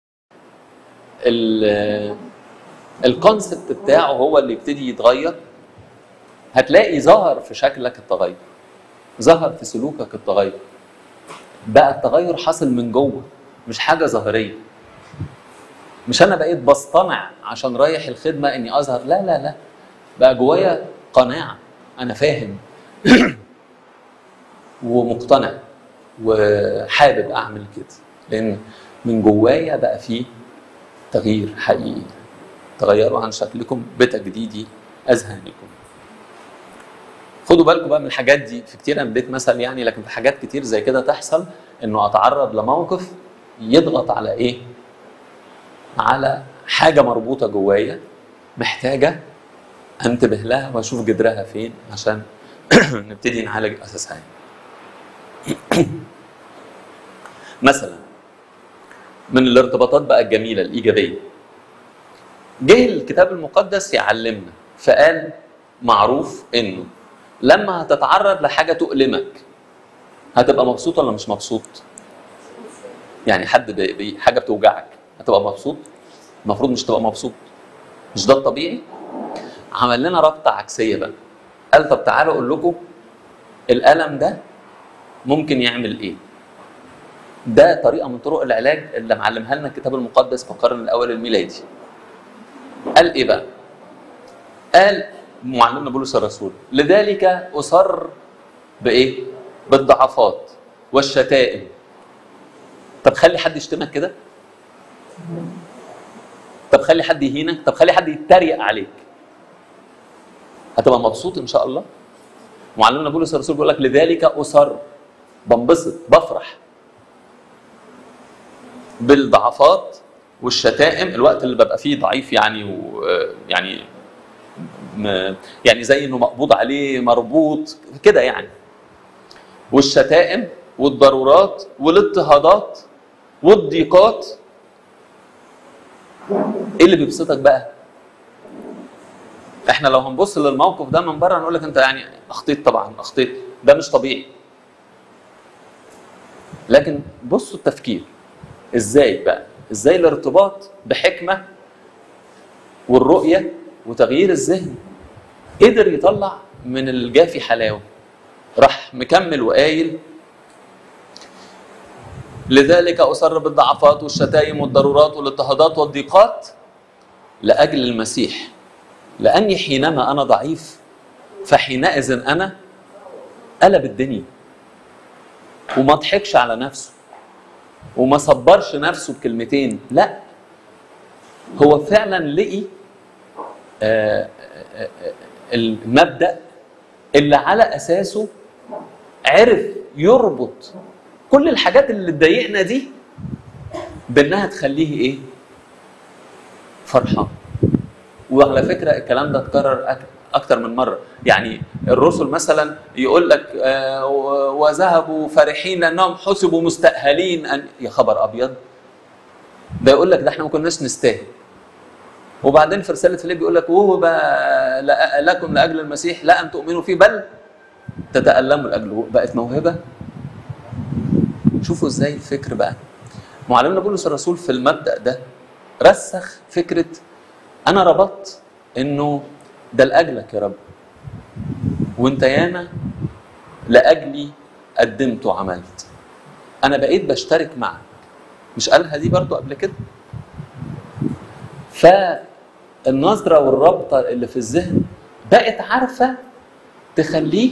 الكونسبت بتاعه هو اللي يبتدي يتغير، هتلاقي ظهر في شكلك التغير، ظهر في سلوكك التغير. بقى التغير حاصل من جوه، مش حاجه ظاهريه. مش انا بقيت بصطنع عشان رايح الخدمه اني اظهر، لا لا لا، بقى جوايا قناعه، انا فاهم ومقتنع وحابب اعمل كده، لان من جوايا بقى فيه تغيير حقيقي. تغيروا عن شكلكم بتجديد اذهانكم. خدوا بالكم بقى من الحاجات دي. في كتير انا اديت مثل يعني، لكن في حاجات كتير زي كده تحصل، انه اتعرض لموقف يضغط على ايه؟ على حاجه مربوطه جوايا محتاجه انتبه لها واشوف جذرها فين عشان نبتدي نعالج اساسها. مثلا من الارتباطات بقى الجميله الايجابيه، جه الكتاب المقدس يعلمنا فقال معروف انه لما هتتعرض لحاجه تؤلمك هتبقى مبسوط ولا مش مبسوط؟ يعني حد بي حاجه بتوجعك هتبقى مبسوط؟ المفروض مش تبقى مبسوط، مش ده الطبيعي؟ عمل لنا رابطه عكسيه بقى، قال طب تعالوا اقول لكم الالم ده ممكن يعمل ايه؟ ده طريقه من طرق العلاج اللي معلمها لنا الكتاب المقدس في القرن الاول الميلادي. قال ايه بقى؟ قال معلمنا بولس الرسول لذلك اصر بايه؟ بالضعفات والشتائم. طب خلي حد يشتمك كده؟ طب خلي حد يهينك؟ طب خلي حد يتريق عليك، هتبقى مبسوط ان شاء الله؟ معلمنا بولس الرسول بيقول لك لذلك اصر، بنبسط بفرح بالضعفات والشتائم، الوقت اللي ببقى فيه ضعيف يعني ويعني م... يعني زي انه مقبوض عليه، مربوط كده يعني. والشتائم والضرورات والاضطهادات والضيقات. ايه اللي بيبسطك بقى؟ احنا لو هنبص للموقف ده من بره نقول لك انت يعني اخطيت، طبعا اخطيت، ده مش طبيعي. لكن بصوا التفكير ازاي بقى، ازاي الارتباط بحكمه والرؤيه وتغيير الذهن قدر يطلع من الجافي حلاوه. راح مكمل وقايل: لذلك أصر بالضعفات والشتائم والضرورات والاضطهادات والضيقات لأجل المسيح، لأني حينما أنا ضعيف فحينئذ أنا قلب الدنيا. وما ضحكش على نفسه وما صبرش نفسه بكلمتين، لا، هو فعلا لقي آه آه آه المبدأ اللي على أساسه عرف يربط كل الحاجات اللي تضايقنا دي بانها تخليه ايه؟ فرحان. وعلى فكره الكلام ده اتكرر اكتر من مره. يعني الرسل مثلا يقول لك آه وذهبوا فرحين لانهم حسبوا مستأهلين ان، يا خبر ابيض، ده يقول لك ده احنا ما كناش نستاهل. وبعدين في رساله فيليب بيقول لك وهو لكم لاجل المسيح لا ان تؤمنوا فيه بل تتألموا لاجله. بقت موهبه. شوفوا ازاي الفكر بقى. معلمنا بولس الرسول في المبدأ ده رسخ فكرة أنا ربطت إنه ده لأجلك يا رب، وأنت ياما لأجلي قدمت وعملت، أنا بقيت بشترك معك. مش قالها دي برضو قبل كده؟ فالنظرة والربطة اللي في الذهن بقت عارفة تخليه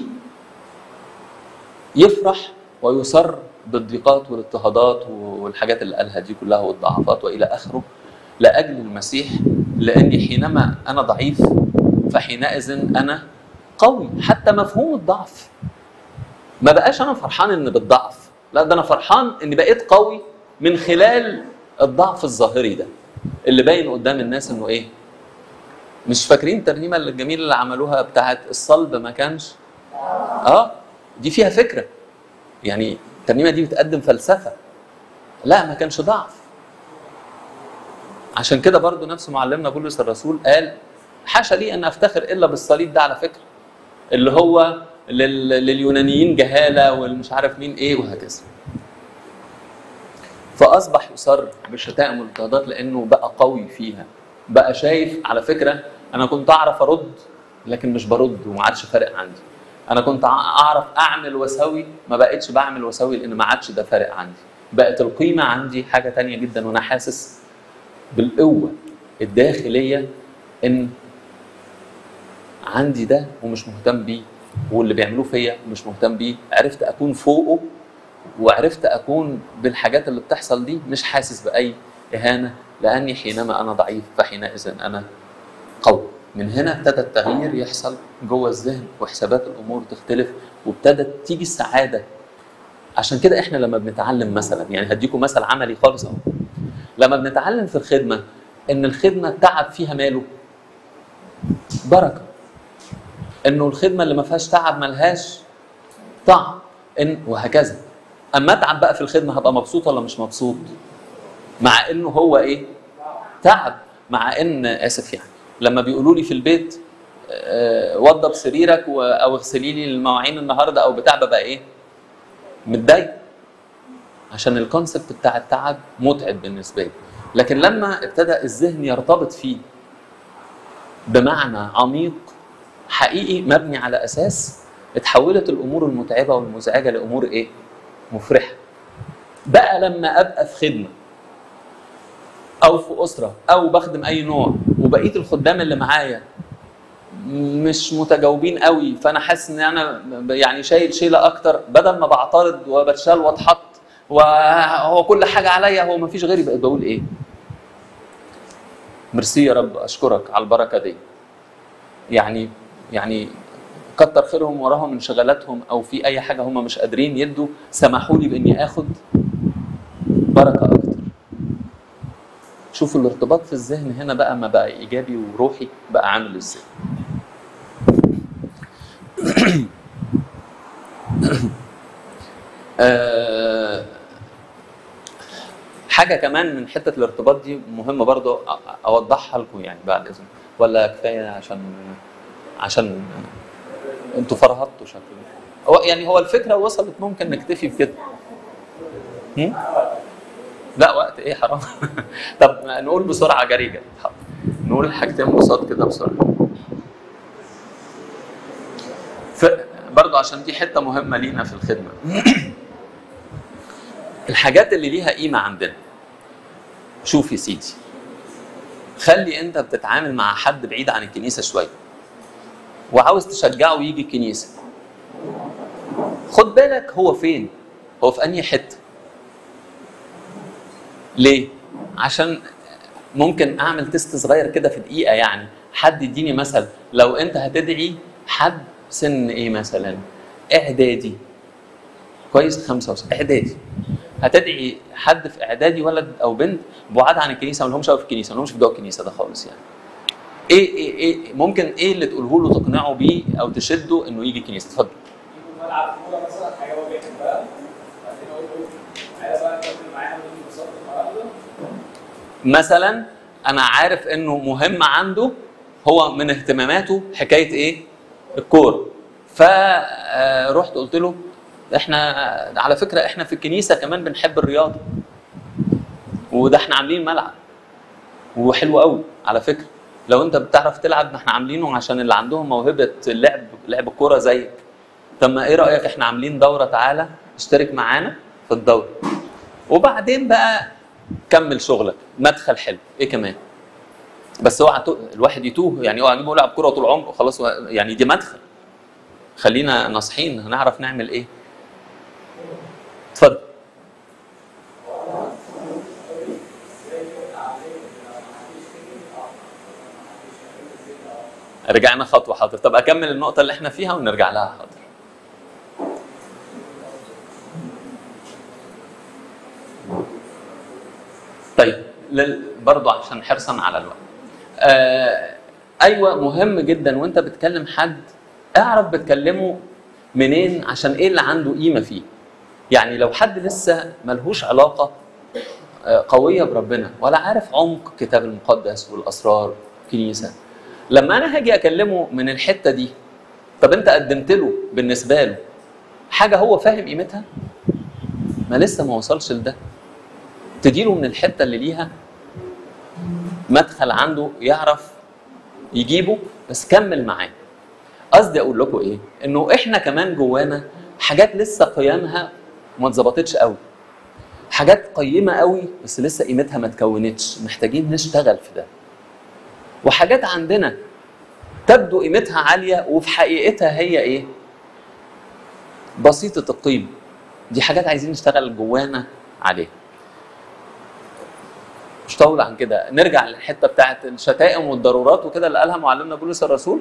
يفرح ويصر بالضيقات والاضطهادات والحاجات اللي قالها دي كلها والضعفات والى اخره لاجل المسيح، لاني حينما انا ضعيف فحينئذ انا قوي. حتى مفهوم الضعف ما بقاش انا فرحان ان بالضعف، لا، ده انا فرحان اني بقيت قوي من خلال الضعف الظاهري ده اللي باين قدام الناس انه ايه. مش فاكرين الترنيمه الجميله اللي عملوها بتاعت الصلب ما كانش؟ اه دي فيها فكره. يعني الترنيمه دي بتقدم فلسفه. لا، ما كانش ضعف. عشان كده برضو نفس معلمنا بولس الرسول قال حاشا لي ان افتخر الا بالصليب ده، على فكره، اللي هو لل... لليونانيين جهاله والمش عارف مين ايه وهكذا. فاصبح يصر بالشتائم والاضطهادات لانه بقى قوي فيها. بقى شايف، على فكره انا كنت اعرف ارد لكن مش برد وما عادش فارق عندي. انا كنت اعرف اعمل واسوي، ما بقتش بعمل واسوي لان ما عادش ده فارق عندي. بقت القيمه عندي حاجه تانية جدا، وانا حاسس بالقوه الداخليه ان عندي ده ومش مهتم بيه، واللي بيعملوه فيا مش مهتم بيه. عرفت اكون فوقه وعرفت اكون بالحاجات اللي بتحصل دي مش حاسس باي اهانه، لاني حينما انا ضعيف فحينئذ انا قوي. من هنا ابتدى التغيير يحصل جوه الذهن وحسابات الامور تختلف وابتدت تيجي السعاده. عشان كده احنا لما بنتعلم مثلا، يعني هديكم مثل عملي خالص اهو، لما بنتعلم في الخدمه ان الخدمه التعب فيها ماله؟ بركه. انه الخدمه اللي ما فيهاش تعب ملهاش طعم، ان وهكذا. اما اتعب بقى في الخدمه هبقى مبسوط ولا مش مبسوط؟ مع انه هو ايه؟ تعب. مع ان اسف يعني لما بيقولوا لي في البيت أه وضب سريرك او اغسلي لي المواعين النهارده او بتاع، ببقى ايه؟ متضايق، عشان الكونسبت بتاع التعب متعب بالنسبه لي. لكن لما ابتدى الذهن يرتبط فيه بمعنى عميق حقيقي مبني على اساس، اتحولت الامور المتعبه والمزعجه لامور ايه؟ مفرحه. بقى لما ابقى في خدمه او في اسره او بخدم اي نوع وبقيه الخدام اللي معايا مش متجاوبين قوي، فانا حاسس ان انا يعني شايل شيله اكتر، بدل ما بعترض وبتشال واتحط وهو كل حاجه عليا، هو ما فيش غيري، بقيت بقول ايه؟ ميرسي يا رب، اشكرك على البركه دي. يعني يعني كتر خيرهم وراهم انشغالاتهم او في اي حاجه هم مش قادرين يدوا، سمحوا لي باني اخد بركه اكتر. شوفوا الارتباط في الذهن هنا بقى ما بقى ايجابي وروحي بقى عامل ازاي. أه حاجه كمان من حته الارتباط دي مهمه برضو اوضحها لكم يعني بعد اذن، ولا كفايه عشان عشان انتوا فرهطتوا شكله. هو يعني هو الفكره وصلت، ممكن نكتفي بكده. هم؟ لا وقت ايه حرام. طب نقول بسرعه جري جري. نقول حاجتين بساط كده بسرعه. برضو عشان دي حته مهمه لينا في الخدمه. الحاجات اللي ليها قيمه عندنا. شوف يا سيدي، خلي انت بتتعامل مع حد بعيد عن الكنيسه شويه وعاوز تشجعه يجي الكنيسه، خد بالك هو فين، هو في انهي حته. ليه؟ عشان ممكن اعمل تيست صغير كده في دقيقه. يعني حد يديني مثل، لو انت هتدعي حد سن ايه مثلا، اعدادي كويس، خمسة وسبعين اعدادي، هتدعي حد في اعدادي ولد او بنت بعاد عن الكنيسه، ما لهمش قوي في الكنيسه، ما لهمش في جو الكنيسه ده خالص يعني. ايه ايه ايه ممكن ايه اللي تقوله له تقنعه بيه او تشده انه يجي الكنيسه؟ اتفضل. يجوا ملعب كوره مثلا، حاجه هو بيحبها، بعدين اقول له تعالى بقى نكمل معانا وننبسط النهارده. مثلا انا عارف انه مهم عنده، هو من اهتماماته حكايه ايه؟ الكوره. فرحت قلت له احنا على فكره احنا في الكنيسه كمان بنحب الرياضه، وده احنا عاملين ملعب وحلو قوي على فكره، لو انت بتعرف تلعب ما احنا عاملينه عشان اللي عندهم موهبه اللعب لعب الكوره زيك. طب ما ايه رايك احنا عاملين دوره، تعالى اشترك معانا في الدوره، وبعدين بقى كمل شغلك. مدخل حلو. ايه كمان؟ بس اوعى الواحد يتوه، يعني اوعى اجيبه يلعب كوره طول عمره خلاص، يعني دي مدخل. خلينا ناصحين هنعرف نعمل ايه. اتفضل. رجعنا خطوه. حاضر. طب اكمل النقطه اللي احنا فيها ونرجع لها. حاضر. طيب برضو عشان حرصا على الوقت. آه ايوه مهم جدا وانت بتكلم حد اعرف بتكلمه منين، عشان ايه اللي عنده قيمه فيه. يعني لو حد لسه ملهوش علاقه قويه بربنا ولا عارف عمق الكتاب المقدس والاسرار الكنيسه، لما انا هاجي اكلمه من الحته دي، طب انت قدمت له بالنسبه له حاجه هو فاهم قيمتها؟ ما لسه ما وصلش لده. تديله من الحته اللي ليها مدخل عنده يعرف يجيبه، بس كمل معاه. قصدي اقول لكم ايه؟ انه احنا كمان جوانا حاجات لسه قيمها ما اتظبطتش قوي، حاجات قيمه قوي بس لسه قيمتها ما اتكونتش، محتاجين نشتغل في ده. وحاجات عندنا تبدو قيمتها عاليه وفي حقيقتها هي ايه؟ بسيطه القيمه. دي حاجات عايزين نشتغل جوانا عليها. مش طول عن كده، نرجع للحته بتاعت الشتائم والضرورات وكده اللي قالها معلمنا بولس الرسول.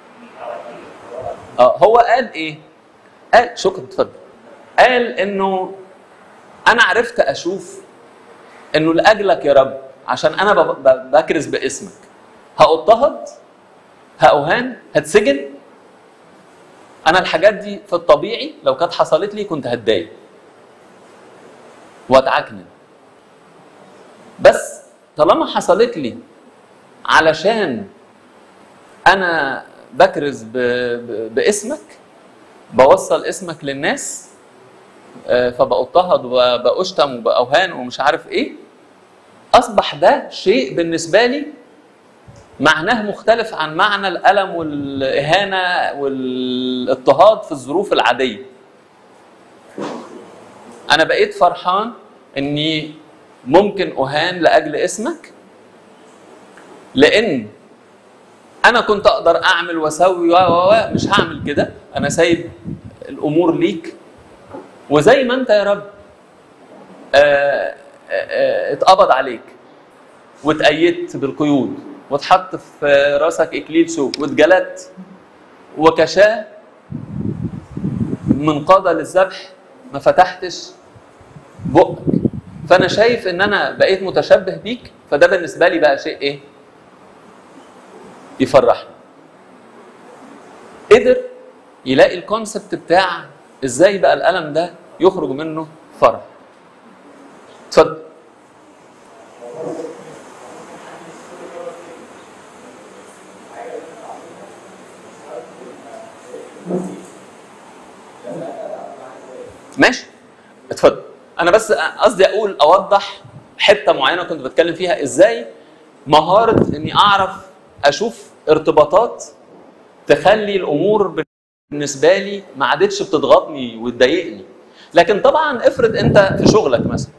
اه هو قال ايه؟ قال شكرا اتفضل. قال انه انا عرفت اشوف انه لاجلك يا رب، عشان انا بكرز باسمك هاضطهد، هاهان، هتسجن. انا الحاجات دي في الطبيعي لو كانت حصلت لي كنت هتضايق واتعكنن، بس طالما حصلت لي علشان انا بكرز باسمك، بوصل اسمك للناس، فبأضطهد وبأشتم وبأوهان ومش عارف ايه، اصبح ده شيء بالنسبه لي معناه مختلف عن معنى الألم والإهانة والاضطهاد في الظروف العادية. أنا بقيت فرحان إني ممكن أهان لأجل اسمك، لأن أنا كنت أقدر أعمل وأسوي و و مش هعمل كده، أنا سايب الأمور ليك، وزي ما أنت يا رب آآ آآ اتقبض عليك واتأيدت بالقيود واتحط في راسك إكليل شوك واتجلدت وكشاه منقادة للذبح ما فتحتش بقك، فأنا شايف إن أنا بقيت متشبه بيك، فده بالنسبة لي بقى شيء إيه؟ يفرحني. قدر يلاقي الكونسبت بتاع إزاي بقى الألم ده يخرج منه فرح. اتفضل. ماشي اتفضل. انا بس قصدي اقول اوضح حته معينه كنت بتكلم فيها، ازاي مهاره اني اعرف اشوف ارتباطات تخلي الامور بالنسبه لي ما عادتش بتضغطني وتضايقني. لكن طبعا افرض انت في شغلك مثلا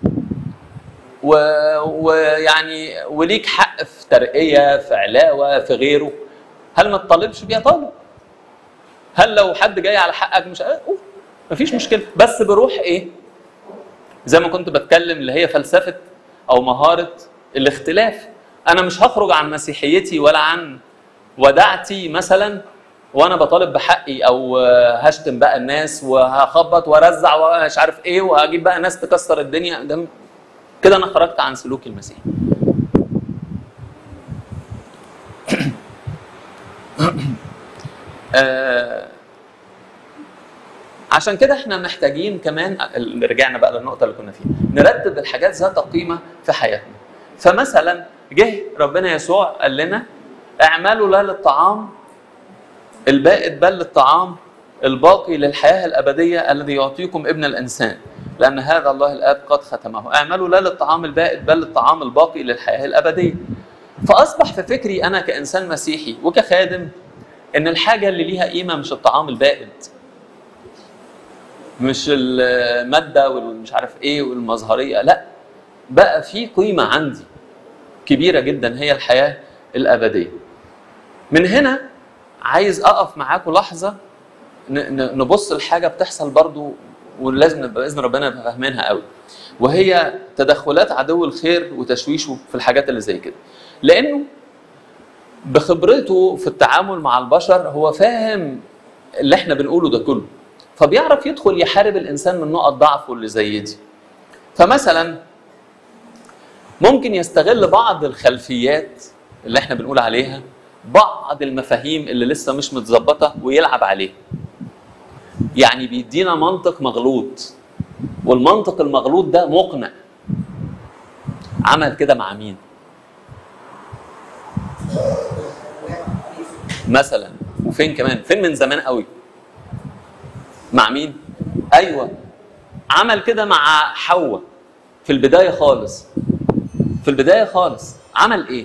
ويعني و... وليك حق في ترقيه، في علاوه، في غيره، هل ما تطالبش بيها؟ طالب. هل لو حد جاي على حقك مش أوه. مفيش مشكله، بس بروح ايه؟ زي ما كنت بتكلم اللي هي فلسفه او مهاره الاختلاف. انا مش هخرج عن مسيحيتي ولا عن ودعتي مثلا وانا بطالب بحقي، او هشتم بقى الناس وهخبط وارزع ومش عارف ايه وهجيب بقى ناس تكسر الدنيا. ده كده انا خرجت عن سلوك المسيح. آه عشان كده احنا محتاجين كمان، رجعنا بقى للنقطه اللي كنا فيها، نرتب الحاجات ذات قيمه في حياتنا. فمثلا جه ربنا يسوع قال لنا اعملوا لا للطعام البائد بل للطعام الباقي للحياه الابديه الذي يعطيكم ابن الانسان، لان هذا الله الاب قد ختمه. اعملوا لا للطعام البائد بل للطعام الباقي للحياه الابديه. فاصبح في فكري انا كانسان مسيحي وكخادم ان الحاجه اللي ليها قيمه مش الطعام البائد، مش الماده والمش عارف ايه والمظهريه، لا، بقى في قيمه عندي كبيره جدا هي الحياه الابديه. من هنا عايز اقف معاكم لحظه نبص لحاجه بتحصل برضو ولازم نبقى باذن ربنا نبقى فاهمينها قوي، وهي تدخلات عدو الخير وتشويشه في الحاجات اللي زي كده. لانه بخبرته في التعامل مع البشر هو فاهم اللي احنا بنقوله ده كله، فبيعرف يدخل يحارب الانسان من نقط ضعفه اللي زي دي. فمثلا ممكن يستغل بعض الخلفيات اللي احنا بنقول عليها، بعض المفاهيم اللي لسه مش متظبطه ويلعب عليها. يعني بيدينا منطق مغلوط، والمنطق المغلوط ده مقنع. عمل كده مع مين؟ مثلا وفين كمان؟ فين من زمان قوي؟ مع مين؟ ايوه، عمل كده مع حواء في البدايه خالص. في البدايه خالص عمل ايه؟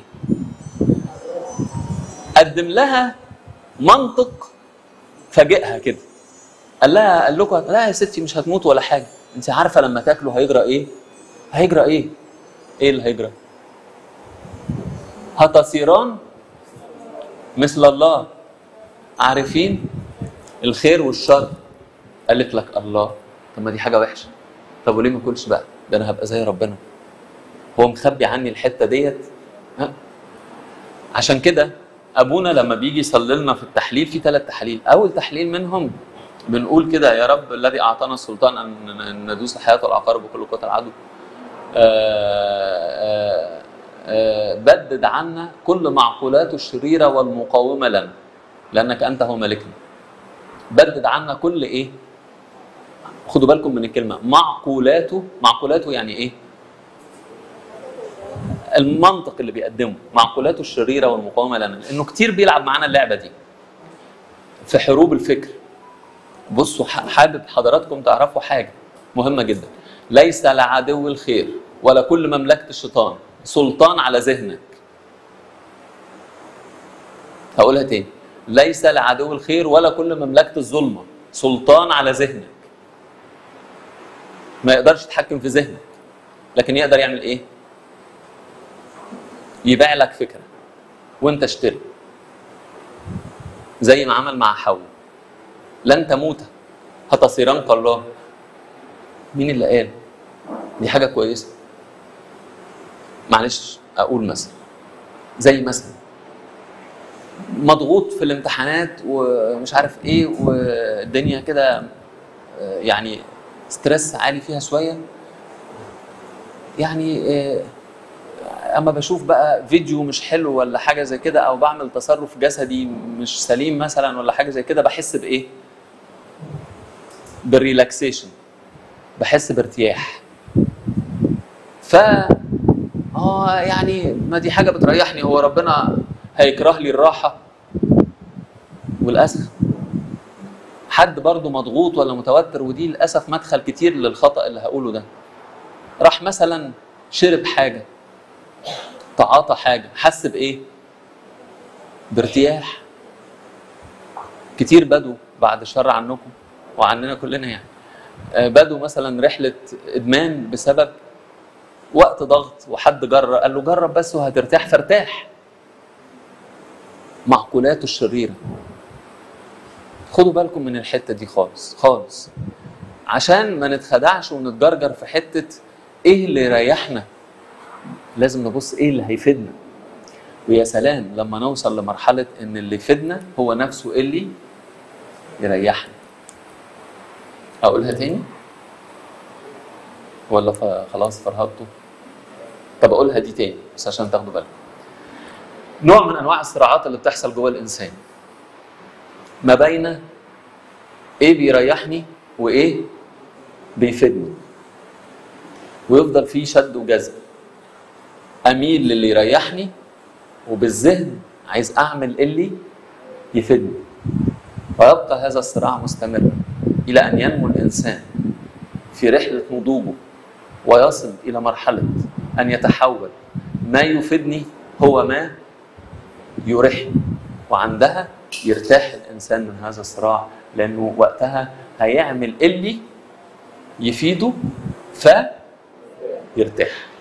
قدم لها منطق فاجئها كده. قال لها قال لكم لا يا ستي مش هتموت ولا حاجه، انت عارفه لما تاكلوا هيجرى ايه؟ هيجرى ايه؟ ايه اللي هيجرى؟ هتصيران مثل الله عارفين الخير والشر. قالت لك الله، طب ما دي حاجه وحشه، طب وليه ما اكلش بقى؟ ده انا هبقى زي ربنا، هو مخبي عني الحته ديت. ها؟ عشان كده ابونا لما بيجي يصلي لنا في التحليل في ثلاث تحاليل. اول تحليل منهم بنقول كده: يا رب الذي اعطانا السلطان ان ندوس الحياه والعقارب وكل قوه العدو، آآ آآ بدد عنا كل معقولاته الشريره والمقاومه لنا لانك انت هو ملكنا. بدد عنا كل ايه؟ خدوا بالكم من الكلمه معقولاته. معقولاته يعني ايه؟ المنطق اللي بيقدمه، معقولاته الشريره والمقاومه لنا، لانه كتير بيلعب معانا اللعبه دي في حروب الفكر. بصوا، حابب حضراتكم تعرفوا حاجه مهمه جدا: ليس لعدو الخير ولا كل مملكه الشيطان سلطان على ذهنك. هقولها تاني: ليس لعدو الخير ولا كل مملكه الظلمه سلطان على ذهنك. ما يقدرش يتحكم في ذهنك، لكن يقدر يعمل ايه؟ يبيع لك فكره وانت اشتري، زي ما عمل مع حواء: لن تموت هتصيران كالله. مين اللي قال؟ دي حاجه كويسه. معلش اقول مثلا، زي مثلا مضغوط في الامتحانات ومش عارف ايه والدنيا كده يعني ستريس عالي فيها شويه، يعني اما بشوف بقى فيديو مش حلو ولا حاجه زي كده، او بعمل تصرف جسدي مش سليم مثلا ولا حاجه زي كده، بحس بايه؟ بالريلاكسيشن. بحس بارتياح. ف اه يعني ما دي حاجه بتريحني، هو ربنا هيكره لي الراحه؟ والاسف حد برضه مضغوط ولا متوتر، ودي للاسف مدخل كتير للخطأ اللي هقوله ده، راح مثلا شرب حاجه، تعاطى حاجه، حس بايه؟ بارتياح. كتير بدوا بعد الشر عنكم وعننا كلنا يعني، بدوا مثلا رحله ادمان بسبب وقت ضغط، وحد جرب قال له جرب بس وهترتاح، فارتاح. معقولاته الشريره. خدوا بالكم من الحته دي خالص خالص، عشان ما نتخدعش ونتجرجر في حته ايه اللي يريحنا. لازم نبص ايه اللي هيفيدنا. ويا سلام لما نوصل لمرحله ان اللي يفيدنا هو نفسه اللي يريحنا. اقولها تاني ولا خلاص فرهطتوا؟ طب اقولها دي تاني بس عشان تاخدوا بالكم. نوع من انواع الصراعات اللي بتحصل جوه الانسان ما بين ايه بيريحني وايه بيفيدني، ويفضل فيه شد وجذب. اميل للي يريحني وبالذهن عايز اعمل اللي يفيدني، ويبقى هذا الصراع مستمرا الى ان ينمو الانسان في رحله نضوجه ويصل الى مرحله ان يتحول ما يفيدني هو ما يريحني، وعندها يرتاح الانسان من هذا الصراع، لانه وقتها هيعمل اللي يفيده فيرتاح.